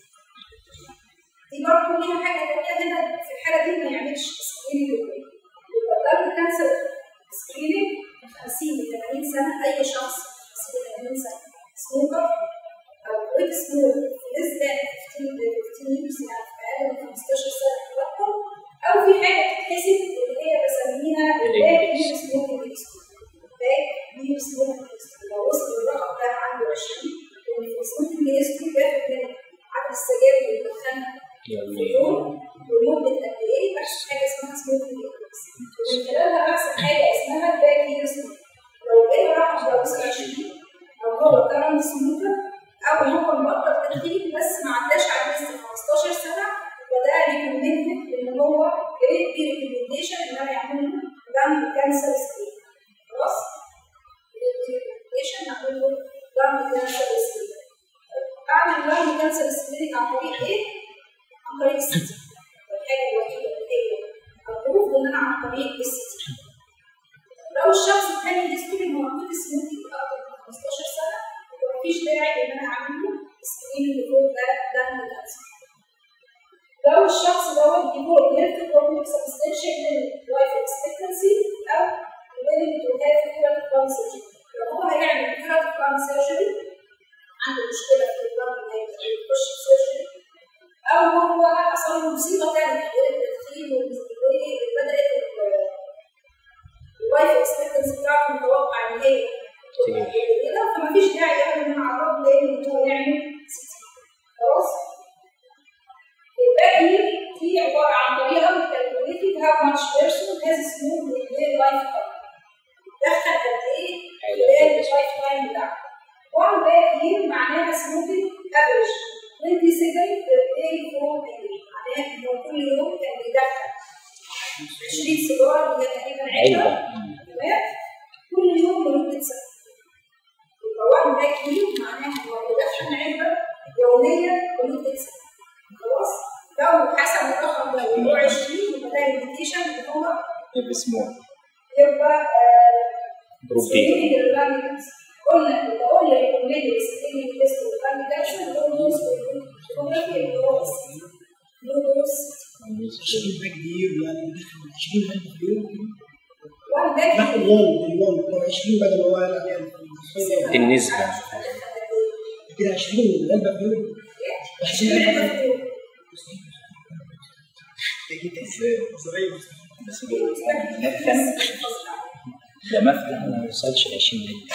دي برضه ليها حاجه ثانيه هنا في الحاله دي ما يعملش سكريننج. يبقى اللنج كانسر سكريننج من خمسين ل ثمانين سنه، اي شخص خمسين ل ثمانين سنه سموكر او ويت سموك ليس ذان خمستاشر ييرز يعني في اقل من خمستاشر سنه واكثر، او في حاجه بتتحسب اللي هي بسميها الباك نير سموكينج هيستوري. باك نير سموكينج هيستوري لو وصل الرقم ده عنده عشرين، لان في السموكينج هيستوري بياخد من عدد السجاير اللي بتدخنها في اليوم ولمده قد ايه، بحسب حاجه اسمها سموكينج هيستوري، ومن خلالها بحسب حاجه اسمها الباك نير سموكينج. لو لقينا رقم ده وصل عشرين هو كرنت سموكر او هو مبطل تدخين بس ما عداش على لسه خمستاشر سنه، وده ريكومندد ان هو ايه في ريكومنديشن ان انا يعمل له لانج كانسر سكرين. خلاص؟ ريكومنديشن اعمل له لانج كانسر سكرين. بعمل لانج كانسر سكرين عن طريق ايه؟ عن طريق السي تي. الحاجه الوحيده اللي هي المفروض ان انا عن طريق السي تي. لو الشخص الثاني هيستوري موجود سموكينج اكتر من خمستاشر سنه مفيش داعي ان انا اعمل له سكريننج فوق ده لانج كانسر. لو الشخص دوت بيقول هيلث بروبلم سبستانشال لايف اكسبكتنسي او willing to have curative lung surgery. لو هو هيعمل curative lung surgery عنده مشكله في اللنج هيخش في سيرجري، او هو حصل له مصيبه ثانيه غير التدخين وبدات اللايف اكسبكتنسي بتاعته متوقع ان هي كده، فمفيش داعي ان انا اعرض له ان هو يعمل سي تي. خلاص؟ الباقي في عباره عن طريقه calculated how much person has smoked in their lifetime. دخل قد ايه خلال اللايف تايم بتاعه. one bag year معناها smoking average twenty cigarettes per day for a year. معناها ان هو كل يوم كان بيدخل عشرين سيجاره اللي هي تقريبا علبه تمام كل يوم لمده سنه. يبقى one bag year معناها ان هو بيدخل علبه يوميا لمده سنه. خلاص؟ لو حسب الرقم ده اللي هو عشرين يبقى ده انديكيشن ان هو يبقى اسمه يبقى بروتين. قلنا اللي قلنا ريكومند سكريننج تيست للبانك كانسر اللي هو نوز كومبليت اللي هو نوز عشرين باك دقيق يعني بيدخل عشرين علبه في اليوم كده. وان باك لا اليوم اليوم لو عشرين بدل ما هو يعني النسبة كده عشرين علبه في اليوم. عشرين علبه في اليوم. بس ده مثلا ما يوصلش ل عشرين علبة.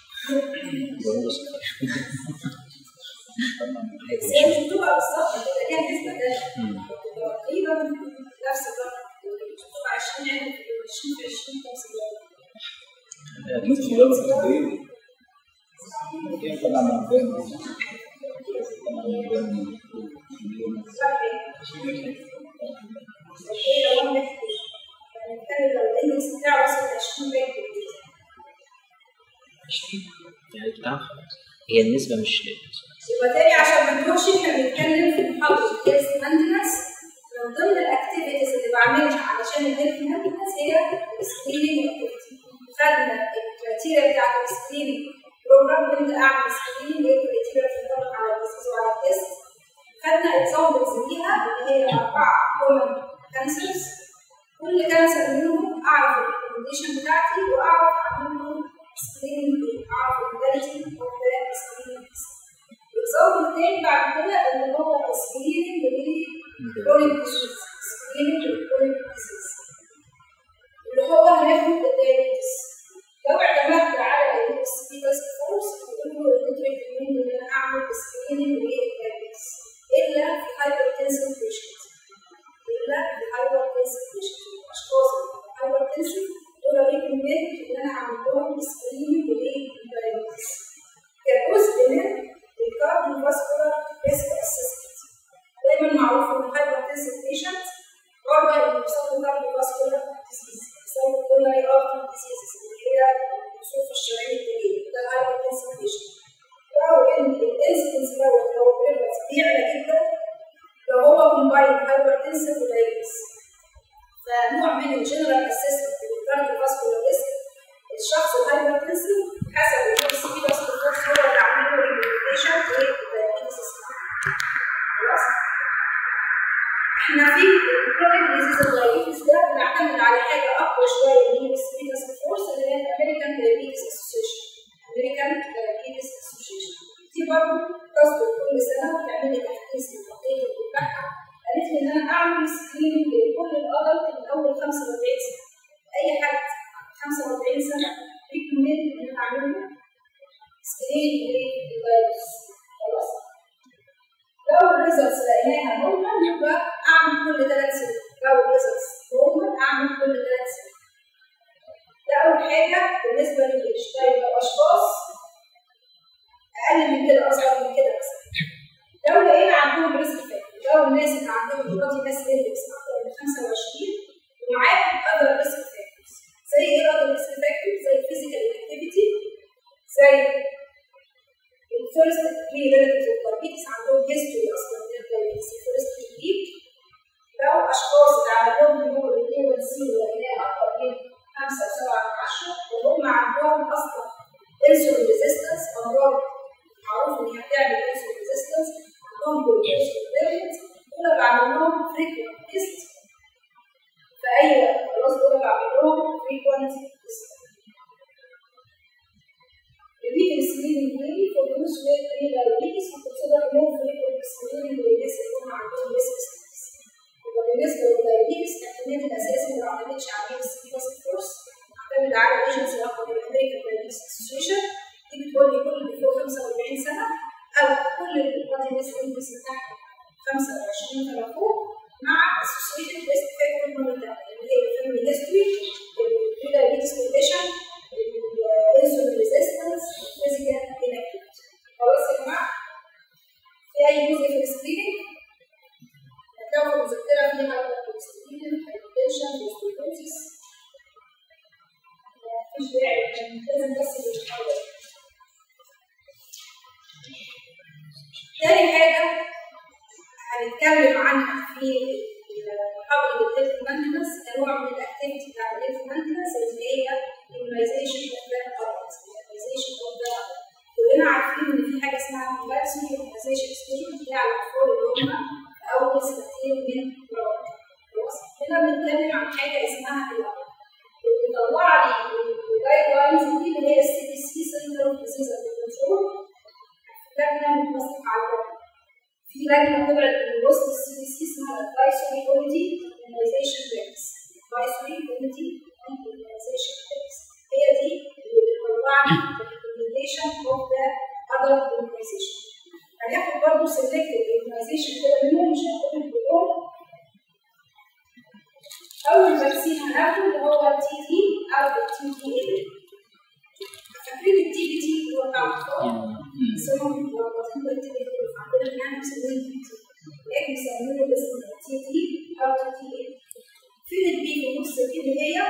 بس هي مش بتبقى بالظبط كده ليها نسبه تقريبا نفس الرقم بتبقى عشرين علبه في اليوم. عشرين في عشرين كام سيجاره؟ طبعا من بين يعني بتاع هي النسبة مش يبقى تاني عشان ما نتوهش احنا بنتكلم في محاضرة الهيلث مانتنس. من ضمن الاكتيفيتيز اللي بعملها علشان الهيلث مانتنس هي السكريننج اكتيفيتي. خدنا الكريتيريا بتاعت السكريننج بروجرام وانت اعمل سكريننج ايه الكريتيريا بتنطبق على الديزيز وعلى التيست. خدنا اكزامبلز ليها اللي هي اربع كومن كانسرز. كل كانسر منهم اعرف الريكومنديشن بتاعتي واعرف اعمل له سكريننج اعرف الكواليتي اوف ذا سكريننج. الاكزامبل الثاني بعد كده اللي هو سكريننج للكرونيك ديزيز. سكريننج للكرونيك ديزيز اللي هو هناخد الدايابيتس. لو اعتمدت على الاس بي تاسك فورس بيقولوا النتريك ان انا اعمل سكريننج للدايابيتس الا في هايبرتنسيف بيشنت. الا في هايبرتنسيف بيشنت. الاشخاص الهايبرتنسيف دول ريكومند ان انا اعمل لهم سكريننج للدايابيتس كجزء من الكارديوفاسكولار ريسك اسسمنت. دايما معروف ان الهايبرتنسيف بيشنت برضه اللي بيحصل له كارديوفاسكولار ديزيز بيحصل له كولاري ارتري ديزيز اللي هي الخصوص الشرايين الدمويه. ده الهايبرتنسيف بيشنت. او ان الانسيدنس دوت او البريفلنس بيعلى جدا لو هو كومباين هايبرتنسيف ودايابيتس. فنوع من الجنرال اسسمنت للكارديوفاسكولار ريسك الشخص الهايبرتنسيف حسب السي بي تاسك فورس هو اللي عامل له ريكومنديشن للدايابيتس. خلاص؟ احنا في الكرونيك ديزيز الدايابيتس ده بنعتمد على حاجه اقوى شويه من السي بي تاسك فورس اللي هي الامريكان دايابيتس اسوسيشن. امريكان دايابيتس اسوسيشن دي برضه تصدر كل سنه وبتعمل لي تحديث للتقييم بتاعها. قالت لي ان انا اعمل سكريننج لكل الادلت من اول خمسة وأربعين سنه. اي حد خمسة وأربعين سنه ريكومند ان انا اعمل له سكريننج للدايابيتس. خلاص؟ لو الريزلتس لقيناها نورمال يبقى اعمل كل ثلاث سنين. لو الريزلتس نورمال اعمل كل ثلاث سنين. ده اول حاجه بالنسبه للريش. اقل من كده اصغر من كده مثلا. لو لقينا عندهم ريسك فاكتور، لو الناس اللي عندهم بودي ماس اندكس اكتر من خمسة وعشرين ومعاهم اذر ريسك فاكتورز، زي ايه اذر ريسك فاكتور؟ زي الفيزيكال اكتيفيتي، زي الفيرست ديجري ريلاتيف دايابيتس، عندهم هيستوري اصلا من الدايابيتس الفيرست ديجري. لو اشخاص اللي عندهم هيموجلوبين اي واحد سي ولقيناه اكتر من خمسة وسبعة من عشرة وهم عندهم اصلا انسولين ريزيستنس، امراض معروف ان هي بتعمل انسولين ريزيستنس، عندهم جلوكوز توlerance، دول بعمل لهم فريكوينت تيست في اي وقت. خلاص دول بعمل لهم فريكوينت تيست. الريفيل سكريننج دي فور دوز ويز بري دايابيتس وكونسيدر مور فريكوينت سكريننج للناس اللي هم عندهم ريسك ستاتس. وبالنسبه للدايابيتس الاعتماد الاساسي ما بعتمدش عليه بس في تاسك فورس، بعتمد على ايجنسي رقم الامريكان دايابيتس اسوسيشن، دي بتقول لي كل اللي فوق خمسة وأربعين سنه او كل البادي ماس اندكس تحت خمسة وعشرين سنه فوق مع اسوسيشن ريسك فاكتور مونيتور اللي هي الفاميلي هيستوري، الدايابيتس كونديشن، الانسولين ريزيستنس، فيزيكال انكتيفيتي. خلاص يا جماعه؟ في اي جزء في السكريننج هتلاقوا في المذكره فيها الكوليسترول، الهايبرتنشن، الاوستيوبروسيس. مفيش داعي لازم بس نتحول. تاني حاجه هنتكلم عنها في محاضره الهيلث مانتنس كنوع من الاكتيفيتي بتاع الهيلث مانتنس اللي هي immunization of the adults. immunization of the adults. كلنا عارفين ان في حاجه اسمها vaccine immunization schedule دي على الاطفال اللي هم اول سنتين من العمر. خلاص؟ هنا بنتكلم عن حاجه اسمها الأول. اللي طلع لي الجايد لاينز دي اللي هي السي بي سي سنتر اوف ديزيز اند كنترول. لجنه متمسكه على اللجنه. في لجنه طلعت من وسط السي بي سي اسمها advisory committee immunization regs. advisory committee immunization regs. هي دي اللي بتطلع لي recommendation of the adult immunization. هناخد برضه selected immunization كده منهم مش هناخدهم كلهم. أول فاكسين هناخده اللي هو التي تي أو التي تي اي. فاكرين التي بي تي اللي هو بتاع الأطفال؟ بس هم مربوطين بالتي بي تي فعندنا يعني مسمينه تي بي تي. لكن بيسموه باسم التي تي أو التي تي اي. فين البي في نص دي اللي هي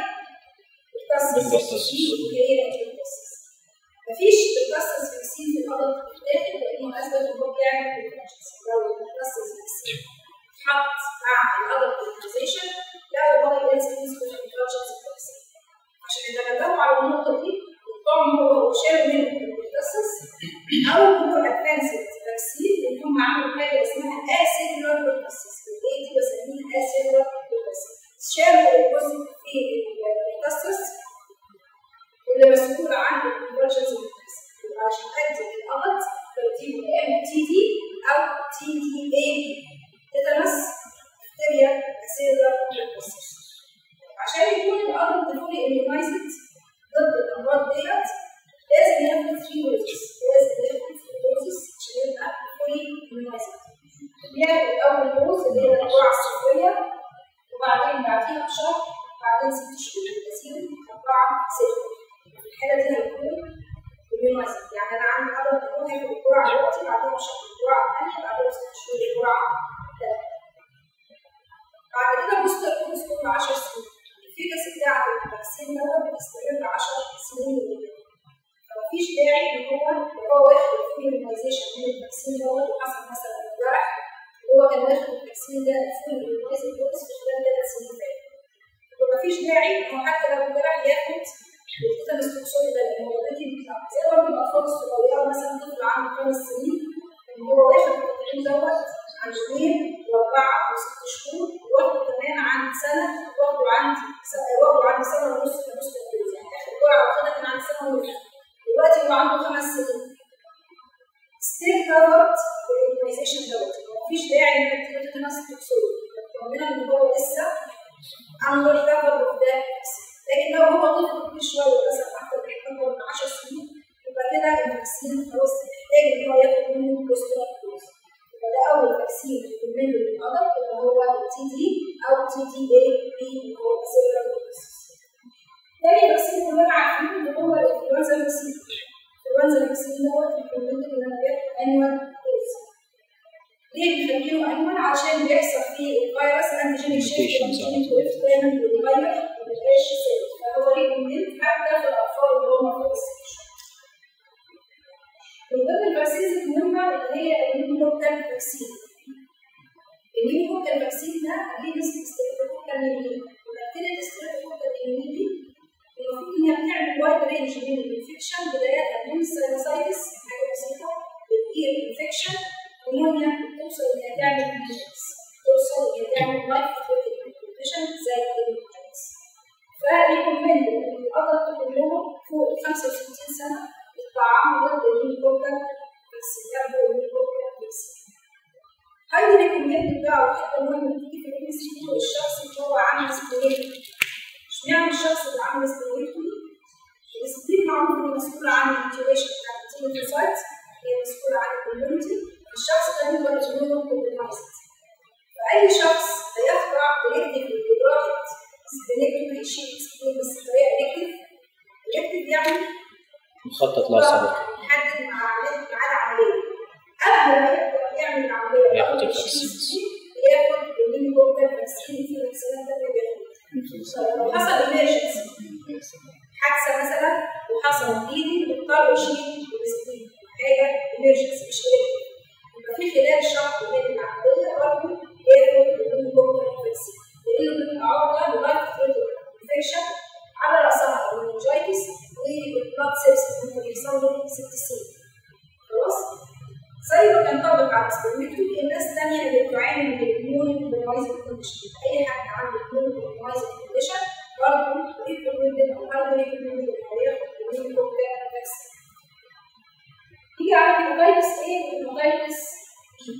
التاسس دي اللي هي التاسس. مفيش التاسس فاكسين في الأدلت بتتاخد لأنه أثبت إن هو بيعمل كونتراكشنز. لو التاسس فاكسين اتحط مع الأدلت immunization لا هو لازم يدخل في كونتراكشنز الفاكسين. عشان يتغلبوا على النقطة دي طبعا هو شالوا منه التاسس أو هو أدفانسد فاكسين اللي هم عملوا حاجة اسمها asynchronous pertussis. الإيه دي بسميها asynchronous pertussis. شالوا الجزء في التاسس اللي مسؤول عن الكونفرجنس الفاكسين. عشان أدي الأغط ترتيبه يا إما تي دي أو تي دي اي بي. تتنس بكتيريا asynchronous pertussis. عشان يكون الأغط فولي immunized ضد الأمراض ديت لازم ياخد ثلاث دوزز. لازم ياخد ثلاث دوزز عشان يبقى فولي immunized. بياخد أول دوز اللي هي الجرعة الصفرية وبعدين بعديها بشهر بعدين ست شهور يسيب أربعة ستة. في الحالة دي هيكون immunized. يعني أنا عندي عدد هيكون هياخد الجرعة دلوقتي بعدين بشهر الجرعة الثانية بعدين ست شهور الجرعة الثالثة. بعد كده بوستر دوز كل عشر سنين. الإفكاسي بتاع الفاكسين دوت بيستمر عشر سنين. فمفيش داعي إن هو هو واخد الفول immunization من الفاكسين دوت وحصل مثلا جرح وهو كان واخد الفاكسين ده الفول immunization دوز في خلال ثلاث سنين فاتوا. ومفيش داعي إن هو حتى لو جرح ياخد التيتانوس توكسويد ده لأن هو اوريدي بيطلع زي برضه الأطفال الصغيرة مثلا طفل عنده خمس سنين إن هو واخد التطعيم دوت عن اثنين وأربعة وست شهور واخده كمان عن سنة واخده عندي واخده عندي سنة ونص كنص الجوز. يعني آخر جرعة واخدها كان عندي سنة ونص. دلوقتي هو عنده خمس سنين. ستيل كفرد بالإميونيزيشن دوت. مفيش داعي إنك تديله تيتانوس توكسويد. رغم إن هو لسه أندر كفرد أوف ذات فاكسين. لكن لو هو طفل كل شوية مثلا أكتر من عشر سنين يبقى كده الفاكسين خلاص محتاج إن هو ياخد منه بوستر دوز. يبقى ده أول فاكسين بيكون منه للأدلت اللي هو التي دي أو تي دي اي بي اللي هو asynchronous pertussis. تاني فاكسين كلنا عارفين اللي هو الإنفلونزا فاكسين. الإنفلونزا فاكسين دوت بيكون منه إن أنا ليه بنخليه انيمال؟ عشان بيحصل فيه الفيروس انتيجينيك شيفت والانتيجينيك ويفت دايما بيتغير ما بيبقاش ثابت، فهو ريكومند حتى في الاطفال اللي هم فوق السن. من ضمن الفاكسينز المهمه اللي هي النيموكوكال فاكسين. النيموكوكال فاكسين ده اجينست ستريبتوكوكال نيمونيا، وبكتيريا ستريبتوكوكال نيمونيا المفروض انها بتعمل وايد رينج من الانفكشن، بدايه من الساينوسايتس حاجه بسيطه، الاير انفكشن، ونيمونيا بتوصل انها تعمل ميجنز، توصل انها تعمل لايف ثريتنج انفكشن زي الانفكشنز. فريكومند ان الادلت كلهم فوق خمسة وستين سنه يتطعموا ضد النيموكوكال فاكسين، ياخدوا النيموكوكال فاكسين. هاي ريكومند بقى وحته مهمه بتيجي في الام سي كيو الشخص اللي هو عامل سبريت. اشمعنى الشخص اللي عامل سبريت؟ السبريت معروف انه مسؤول عن الانتيبيشن بتاع التيموثيسايت، هي مسؤوله عن الكوميونتي، الشخص ده بيبقى مسؤول كومبيوترايزد. فاي شخص هيخضع الكتيف لجراحه سبريت يشيل سبريت بس بطريقه الكتيف، الكتيف يعني مخطط لا سابق، يحدد ميعاد عمليه. قبل ما يبدا يعمل العمليه ياخد الفاكسين، ياخد النيموكوكال فاكسين في السنه الثانيه بياخد. لو حصل ايمرجنسي حادثه مثلا وحصل بليدنج بيضطر يشيل السبرين، حاجه ايمرجنسي مش كده، يبقى في خلال شهر من العمليه برضه ياخد النيموكوكال فاكسين، لانه بيبقى عرضه للايف ثريتنج انفكشن على راسها المنجايتس والبلاد سيلز اللي بيحصل له سبتسيميا. خلاص؟ زي ما بينطبق على السبرميتومي الناس الثانيه اللي بتعاني من الاميون كومبرومايزد كونديشن، اي حد عنده اميون كومبرومايزد كونديشن برضه ريكومند او برضه ريكومند او ياخد النيموكوكال فاكسين. يجي على الهيباتيتس ايه والهيباتيتس بي.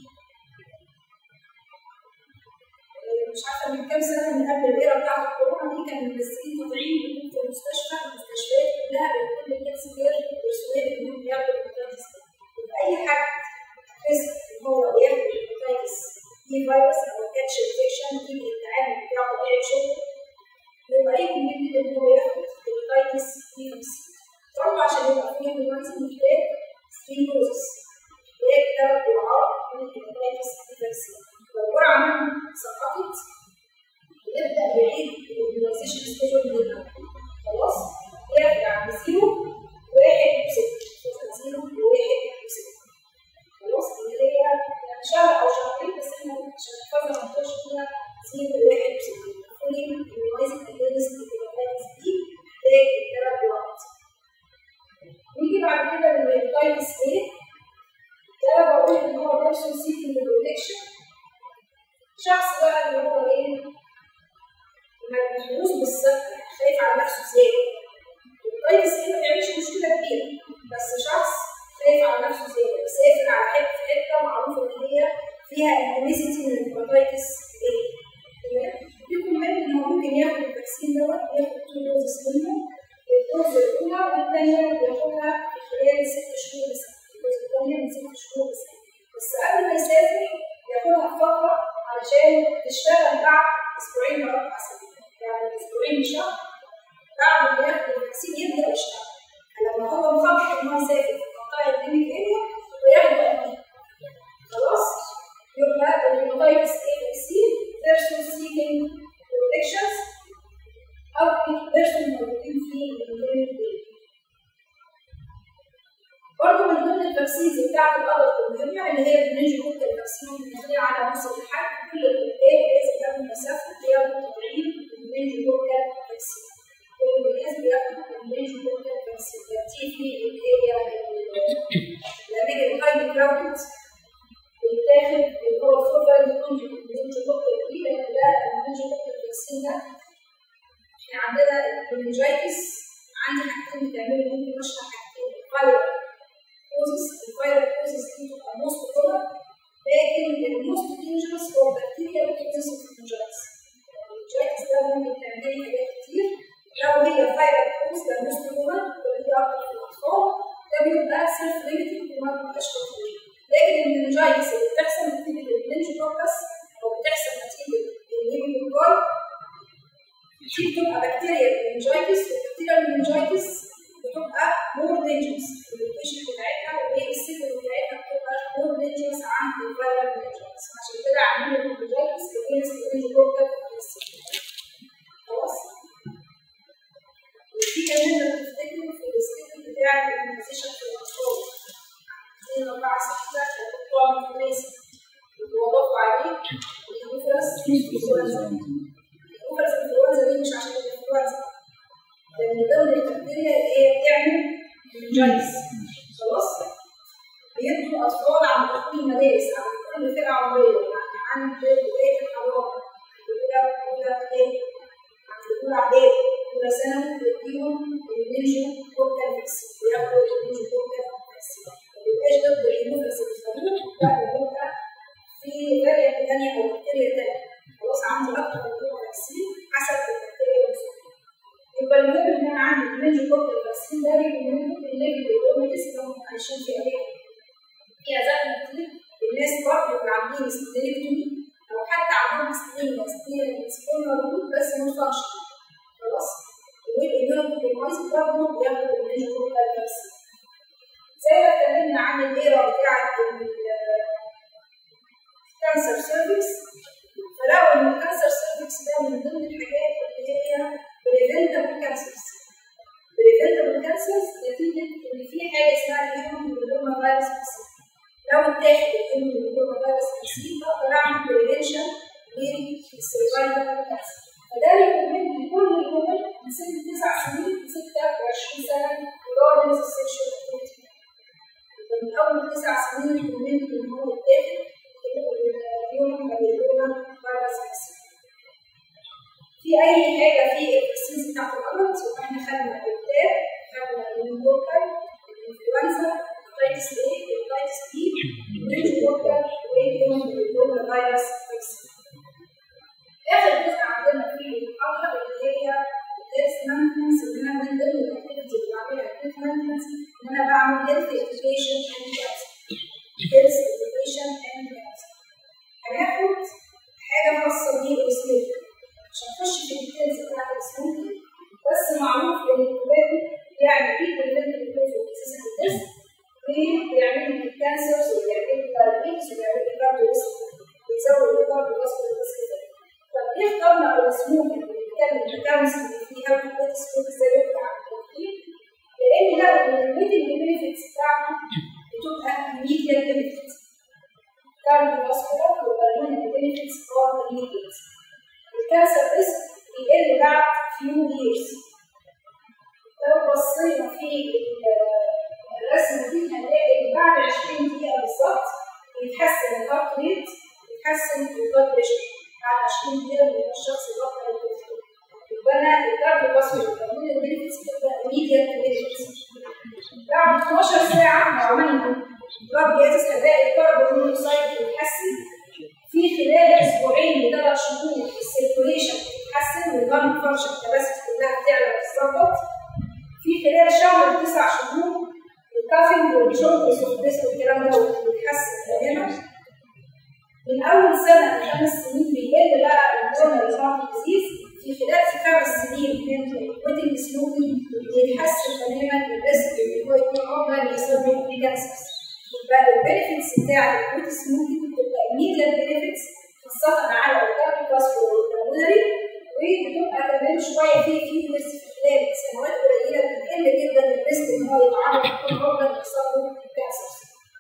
مش عارفه من كام سنه من قبل الايرا بتاعت الكورونا دي كانوا منزلين تطعيم في المستشفى، المستشفيات كلها بتكون الهيلث كير بيرسونيل انهم بياخدوا الهيباتيتس بي. اي حد ريسك ان هو ياخد الهيباتيتس بي فيروس او كاتش انفكشن يجي التعامل بتاعه طبيعي شغل، يبقى ريكومند ان هو ياخد الهيباتيتس بي فاكسين. طبعا عشان يبقى فيه هيباتيتس محتاج ثلاث دوزز، محتاج ثلاث جرعات من الهيباتيتس بي فاكسين. لو جرعه منهم سقطت يبدا يعيد الاميونيزيشن سكيدول من الاول. خلاص؟ يرجع لزيرو واحد وستة، زيرو وواحد وستة. خلاص؟ اللي هي يعني شهر او شهرين بس احنا عشان نحفظها ما نخش فيها زيرو وواحد وستة. فولي اميونيزد اجينست الهيباتيتس بي محتاج ثلاث جرعات. نيجي بعد كده للهيباتيتس ايه. ده بقول ان هو بيرسون سيكينج بروتكشن. شخص بقى اللي هو ايه؟ محروس بالصحة، خايف على نفسه زيادة. الهيباتيتس ايه ما بيعملش مشكلة كبيرة، بس شخص خايف على نفسه زيادة، بيسافر على حتة في حتة معروف ان هي فيها انتميسيتي من الهيباتيتس ايه. ريكومند ان هو ممكن ياخد الفاكسين دوت، ياخد تو دوزز منه، الدوز الأولى والثانية ياخدها في خلال ست شهور بس، الدوز الثانية من ست شهور بس. بس قبل ما يسافر ياخدها فترة علشان تشتغل بعد اسبوعين لغاية أسابيع، يعني اسبوعين لشهر بعد ما ياخد الفاكسين يبدأ يشتغل. لما هو مخطط إن هو يسافر في منطقة انديميك اريا وياخد أدوية. خلاص؟ يبقى الهيباتيتس ايه فاكسين فيرسون سيكينج بروتكشنز أو بيرسون موجودين في الانديميك اريا. برضه من ضمن الفاكسينز بتاعت الأدلت المهمة اللي هي المننجوكوكال فاكسين المبنية على موسم الحج، كل الولاد لازم ياخدوا مسافة ياخدوا تطعيم المننجوكوكال فاكسين. كل الناس بياخدوا المننجوكوكال فاكسين، بتيجي في اللي هي الأماكن الهايلي كراودد بيتاخد اللي هو الفوفايد المننجوكوكال دي، لأن ده المننجوكوكال فاكسين ده احنا عندنا المننجايتس عندي حاجتين بتعملوا ممكن نشرح حاجتين. فايرال كوزز، الفايرال كوزز دي بتبقى موست كومن، لكن الموست دينجرس هو بكتيريا كوزز اوف المننجايتس. المننجايتس ده ممكن تعمل لي حاجات كتير، لو هي فايرال كوز ده موست كومن وبتبقى اكتر في الاطفال، ده بيبقى سيلف ليميتد وما بيبقاش خطير. لكن المننجايتس اللي بتحصل نتيجه المننجوكوكس او بتحصل نتيجه النيمونوكوكاي دي بتبقى بكتيريا المننجايتس، والبكتيريا المننجايتس بتبقى مور دينجرس، الريبيتيشن بتاعتها والسيفر بتاعتها بتبقى مور دينجرس عن الفايرال مننجايتس. انفلونزا. الاوفرز انفلونزا دي مش عشان الانفلونزا، ده من ضمن البكتيريا اللي هي بتعمل مننجايتس. خلاص؟ بيدوا اطفال عن دخول المدارس عن كل فئه عمريه، يعني عند بدايه الحضانه، اولى اولى ابتدائي، عند اولى اعدادي، اولى ثانوي، بيديهم المننجو كوكال فاكسين، بياخدوا المننجو كوكال فاكسين. ما بيبقاش ضد الهيموفيلس الفلويد، لا بيبقى في فاريانت ثانيه او بكتيريا ثانيه. خلاص عندي اكتر من نوع فاكسين حسب البكتيريا المصابه. يبقى المهم ان انا عندي المننجو كوكال فاكسين ده بيكون الليفل بيقوم لسه عايشين في امريكا. فيها زحمه كتير، الناس برضه اللي عاملين سبلينكتومي او حتى عندهم سبلين سبلين سبلين موجود بس مش فانكشن. خلاص؟ والاميون كومبرومايز برضه بياخدوا المننجو كوكال فاكسين. زي ما اتكلمنا عن الايرا بتاعت الكانسر سيرفكس، فلقوا ان الكانسر سيرفكس ده من ضمن الحاجات اللي هي بريفنتبل كانسرز. بريفنتبل كانسرز نتيجه ان في حاجه اسمها الهيموجلوبين فيروس فاكسين. لو اتاخد الهيموجلوبين فيروس فاكسين اقدر اعمل بريفنشن للسرفايفل كانسر. فده ريكومند لكل الومن من سن تسع سنين ل ستة وعشرين سنه regardless of sexual activity. من اول تسع سنين ريكومند ان هو يتاخد الهيموجلوبين فيروس فاكسين. في اي حاجه في الفاكسينز بتاعت الامراض، يبقى احنا خدنا الكتاب، خدنا المنكوكال، الانفلونزا، الهيباتيتس اي، الهيباتيتس بي، المنكوكال، والهيموجلوبين فيروس فاكسين. اخر جزء عندنا في المحاضره اللي هي الهيلث مانتنس، اللي انا من ضمن الاكتيفيتي اللي بعملها الهيلث مانتنس ان انا بعمل هيلث اديوكيشن اند هيلث. هيلث اديوكيشن اند هيلث. هناخد حاجه خاصه بالسموكينج. مش هنخش في الديتيلز بتاعت السموكينج، بس معروف ان الكلاب يعني ايه بريفنت الكيسز التست، وبيعمل لي كانسرز وبيعمل لي دايابيتس وبيعمل لي كارديوسكوب، بيزود الكارديوسكوب الريسك ده. طب ليه اخترنا السموكينج اللي بيتكلم ككانسر فيها وكبات السموك ازاي يقطع عن التدخين؟ لان لقوا ان الميدل بنفيتس بتاعته بتبقى immediate benefits. كارديوسكوب والبالمونري بنفيتس ار immediate. الكانسر ريسك بيقل بعد few years. لو بصينا في الرسمه دي هنلاقي بعد عشرين دقيقه بالظبط بيتحسن الهارت ريت، بيتحسن البلد بريشر بعد عشرين دقيقه من الشخص يبطل التدخين. يبقى انا الكارديوفاسكولار والبالمونري بنفيتس بتبقى immediate benefits. بعد اتناشر ساعه لو عملنا بلاد جازس هنلاقي الكاربونوكسيد بيتحسن. في خلال اسبوعين لثلاث شهور السيركوليشن بتتحسن والبلد فانكشن كباسيتي كلها بتعلى وتتظبط. في خلال شهر لتسع شهور الكافينج والشوربس والديسك والكلام ده بيتحسن تماما. من اول سنه لخمس سنين بيقل بقى الكوروناري هارت ديزيز. في خلال خمس سنين من كويتنج سموكينج بيتحسن تماما الريسك ان هو يكون عرضه ليسبب كانسر. يبقى البنفيتس بتاعت الكويت سموكينج بتبقى immediate benefits خاصه على الكارديوفاسكولار والبالمونري، وبتبقى كمان شويه في في ريسك في خلال سنوات قليله بتقل جدا الريسك ان هو يتعرض لكل عرضه ليسبب كانسر.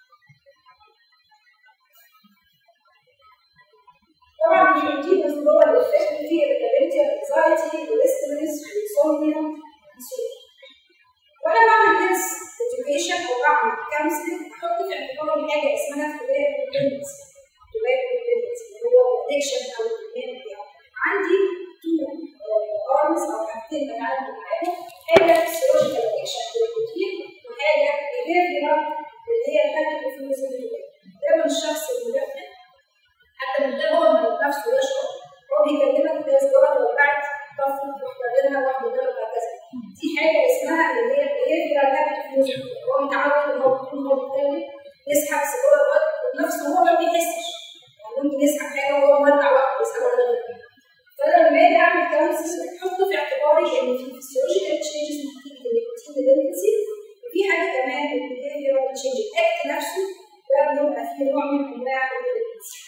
طبعا مش بنجيب بس هو الافكت في الريتابيلتي الانكزايتي والاسترس والسومنيا والسوء. وانا بعمل هيلث اديوكيشن او بعمل كونسلنج احط في اعتباري حاجه اسمها تباين الديبندنس. تباين الديبندنس اللي هو الادكشن او الادمان بتاعه. عندي تو ارمز او حاجتين بتعامل معاهم، حاجه فيسيولوجيكال ادكشن للروتين وحاجه بيهيفيرال اللي هي الحاجه الفيزيولوجيه. ده من الشخص المدخن حتى من غير هو نفسه يشعر، هو بيكلمك ده سجاره وقعت طفل واحده غيرها واحده غيرها وهكذا. دي حاجه اسمها اللي هي behavioral habit fusion. هو متعود ان هو طول ما هو بيتكلم يسحب سيجاره الوقت نفسه وهو ما بيحسش. يعني ممكن يسحب حاجه وهو مولع واحد يسحبها غيرها. فانا لما اجي اعمل كونسلنج بحط في اعتباري ان في physiological changes نتيجه النيكوتين ديبندنسي، وفي حاجه كمان behavioral change الاكت نفسه ده بيبقى فيه نوع من انواع الديبندنسي.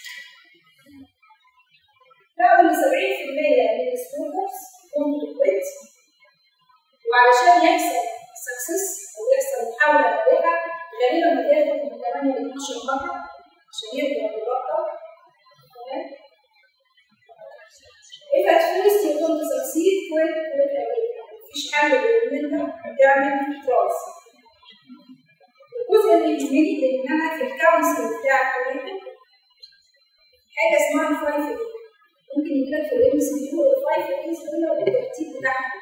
لقوا ان سبعين في المية من السموكرز ممكن كويت، وعلشان يحصل سكسس او يحصل محاوله ناجحه غالبا بتاخد من ثمانية ل اتناشر مره عشان يبدا يبطل. تمام؟ if at first you don't succeed quit quit away مفيش حل غير ان انت تعمل تراس. الجزء اللي يهمني ان انا في الكونسل بتاع الكليه حاجه اسمها الفايف اي ممكن يجيلك في الام سي كيو الفايف اي دول بالترتيب بتاعهم.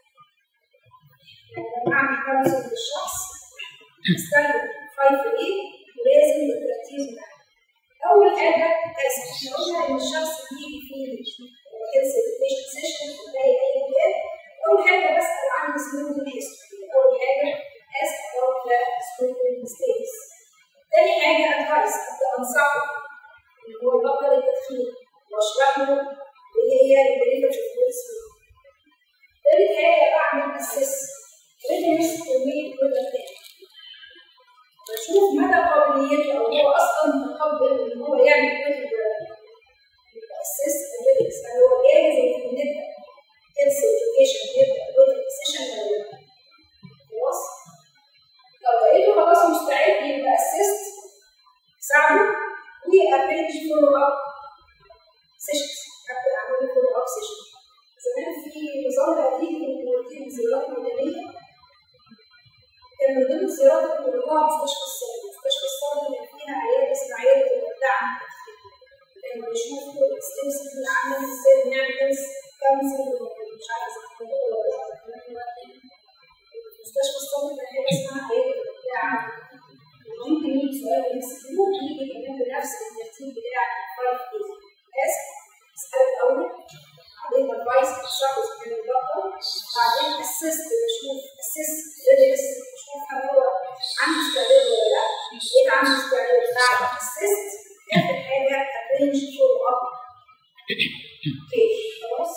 لما اعمل كونسل للشخص استخدم فايف اي ولازم بالترتيب بتاعهم. اول حاجه اسف احنا قلنا ان الشخص بيجي في الهيلث education سيشن زي اي مكان. اول حاجه بسال عن السموكينج هيستوري. اول حاجه اسال about the smoking status. تاني حاجه ادفايس ابدا انصحه ان هو يبطل التدخين واشرح له ايه هي البنفيتس اوف السموك. تالت حاجه بعمل اسس ريدنس وميل وذا بشوف مدى قابليته او هو اصلا متقبل ان هو يعمل كويت اسس الريدنس هل هو جاهز ان نبدا هيلث education نبدا كويت سيشن ولا لا. خلاص؟ لو لقيته خلاص مستعد يبقى اسست ساعده وارينج فولو اب سيشنز. ابدا اعمل له فولو اب سيشن. زمان في نظام قديم من روتين زيارات مدنيه كان من ضمن الزيارات اللي بنروحها مستشفى الصدر. مستشفى الصدر كان فيها عياده اسمها عياده الدعم التدخين. كانوا بيشوفوا الستيمز اللي عامله ازاي بنعمل هيلث كونسل مش عارفه اذا ولا لا. مستشفى الصدر كان حاجه اسمها عياده الدعم. ممكن يجي سؤال يمسكوه يجي كمان بنفس الترتيب بتاع الفايف ايز. اس اسال الاول بعدين ادفايس اشرح له كان الدكتور بعدين اسست بشوف اسست ريدنس بشوف هل هو عنده استعداد ولا لا. ايه عنده استعداد بعد اسست اخر حاجه ارينج فولو اب. اوكي خلاص.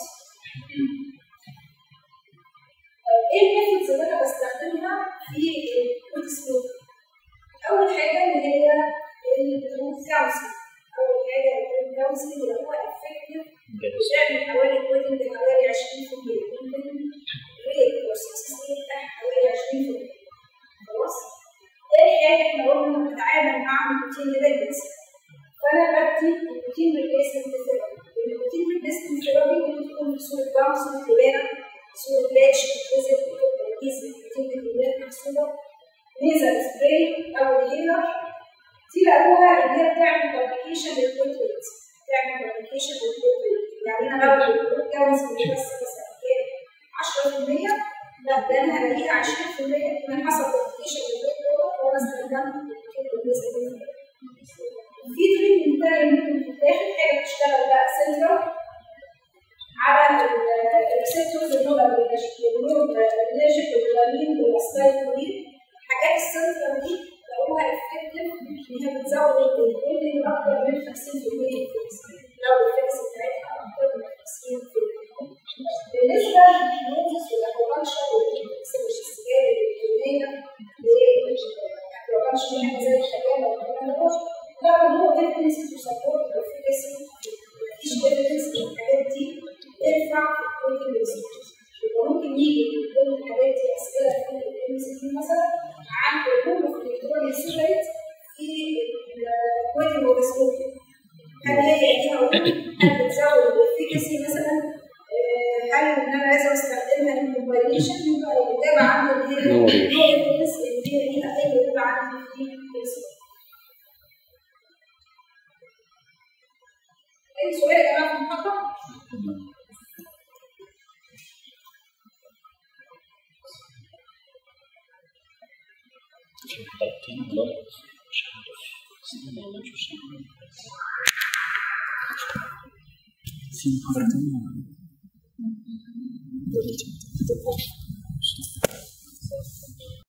ايه الميثودز اللي انا بستخدمها في الكويت سموك؟ اول حاجه اللي هي الجروب كونسل. اول حاجه الجروب كونسل اللي هو افكتيف بتعمل حوالي كويتنج حوالي عشرين في المية ممكن ريت او سكسس ريت بتاعها حوالي عشرين في المية. خلاص؟ تاني حاجه احنا قلنا بنتعامل مع الروتين ديبندنسي. فانا بدي الروتين ريبليسمنت ثيرابي. الروتين ريبليسمنت ثيرابي ممكن تكون في صوره دم صوره لبانه صوره باتش فيزيت كيس الروتين الكميات محسوبه نيزل سبراي او الهيلر. دي لقوها ان هي بتعمل كومبليكيشن للكويت ريت. بتعمل كومبليكيشن للكويت ريت. يعني انا لو الكويت كاونس بس مثلا كام عشرة في المية لا ده انا هلاقيها عشرين في المية من حسب كومبليكيشن للكويت دوت وانا استخدمت الكويت. في تريتمنت تاني ممكن تتاخد حاجه بتشتغل بقى سنترال على الريسبتورز اللي هم الالرجيك والجلالين والاسلايكولين. الحاجات السنترال دي لقوها افكتيف ان هي بتزود الكولين اكتر من خمسين في المية لو الفيكس بتاعتها اكتر من خمسين في المية. بالنسبه للهيموزيس والاكوبانشر والسيرش السجاير الكليه والاكوبانشر حاجه زي الشجاعه والكلام ده لا هو ايفيدنس تو سبورت الافيكاسي. مفيش ايفيدنس ان الحاجات دي تنفع في الكويتنج ريسيرش. يبقى ممكن يجي من ضمن الحاجات دي اسئله في الام سي كيو مثلا عن الرول اوف الكترونيك سيجريت في الكويتنج والسموكينج. هل هي ليها هل بتزود الافيكاسي مثلا؟ هل ان انا لازم استخدمها للكومباينيشن؟ يبقى الاجابه عندي ان هي نو ايفيدنس ان هي ليها اي رول عندي في الريسيرش. أي سؤال يا جماعة في المحاضرة؟ في محاضرتين ولا مش عارف استنى والله مش عارف في محاضرتين ولا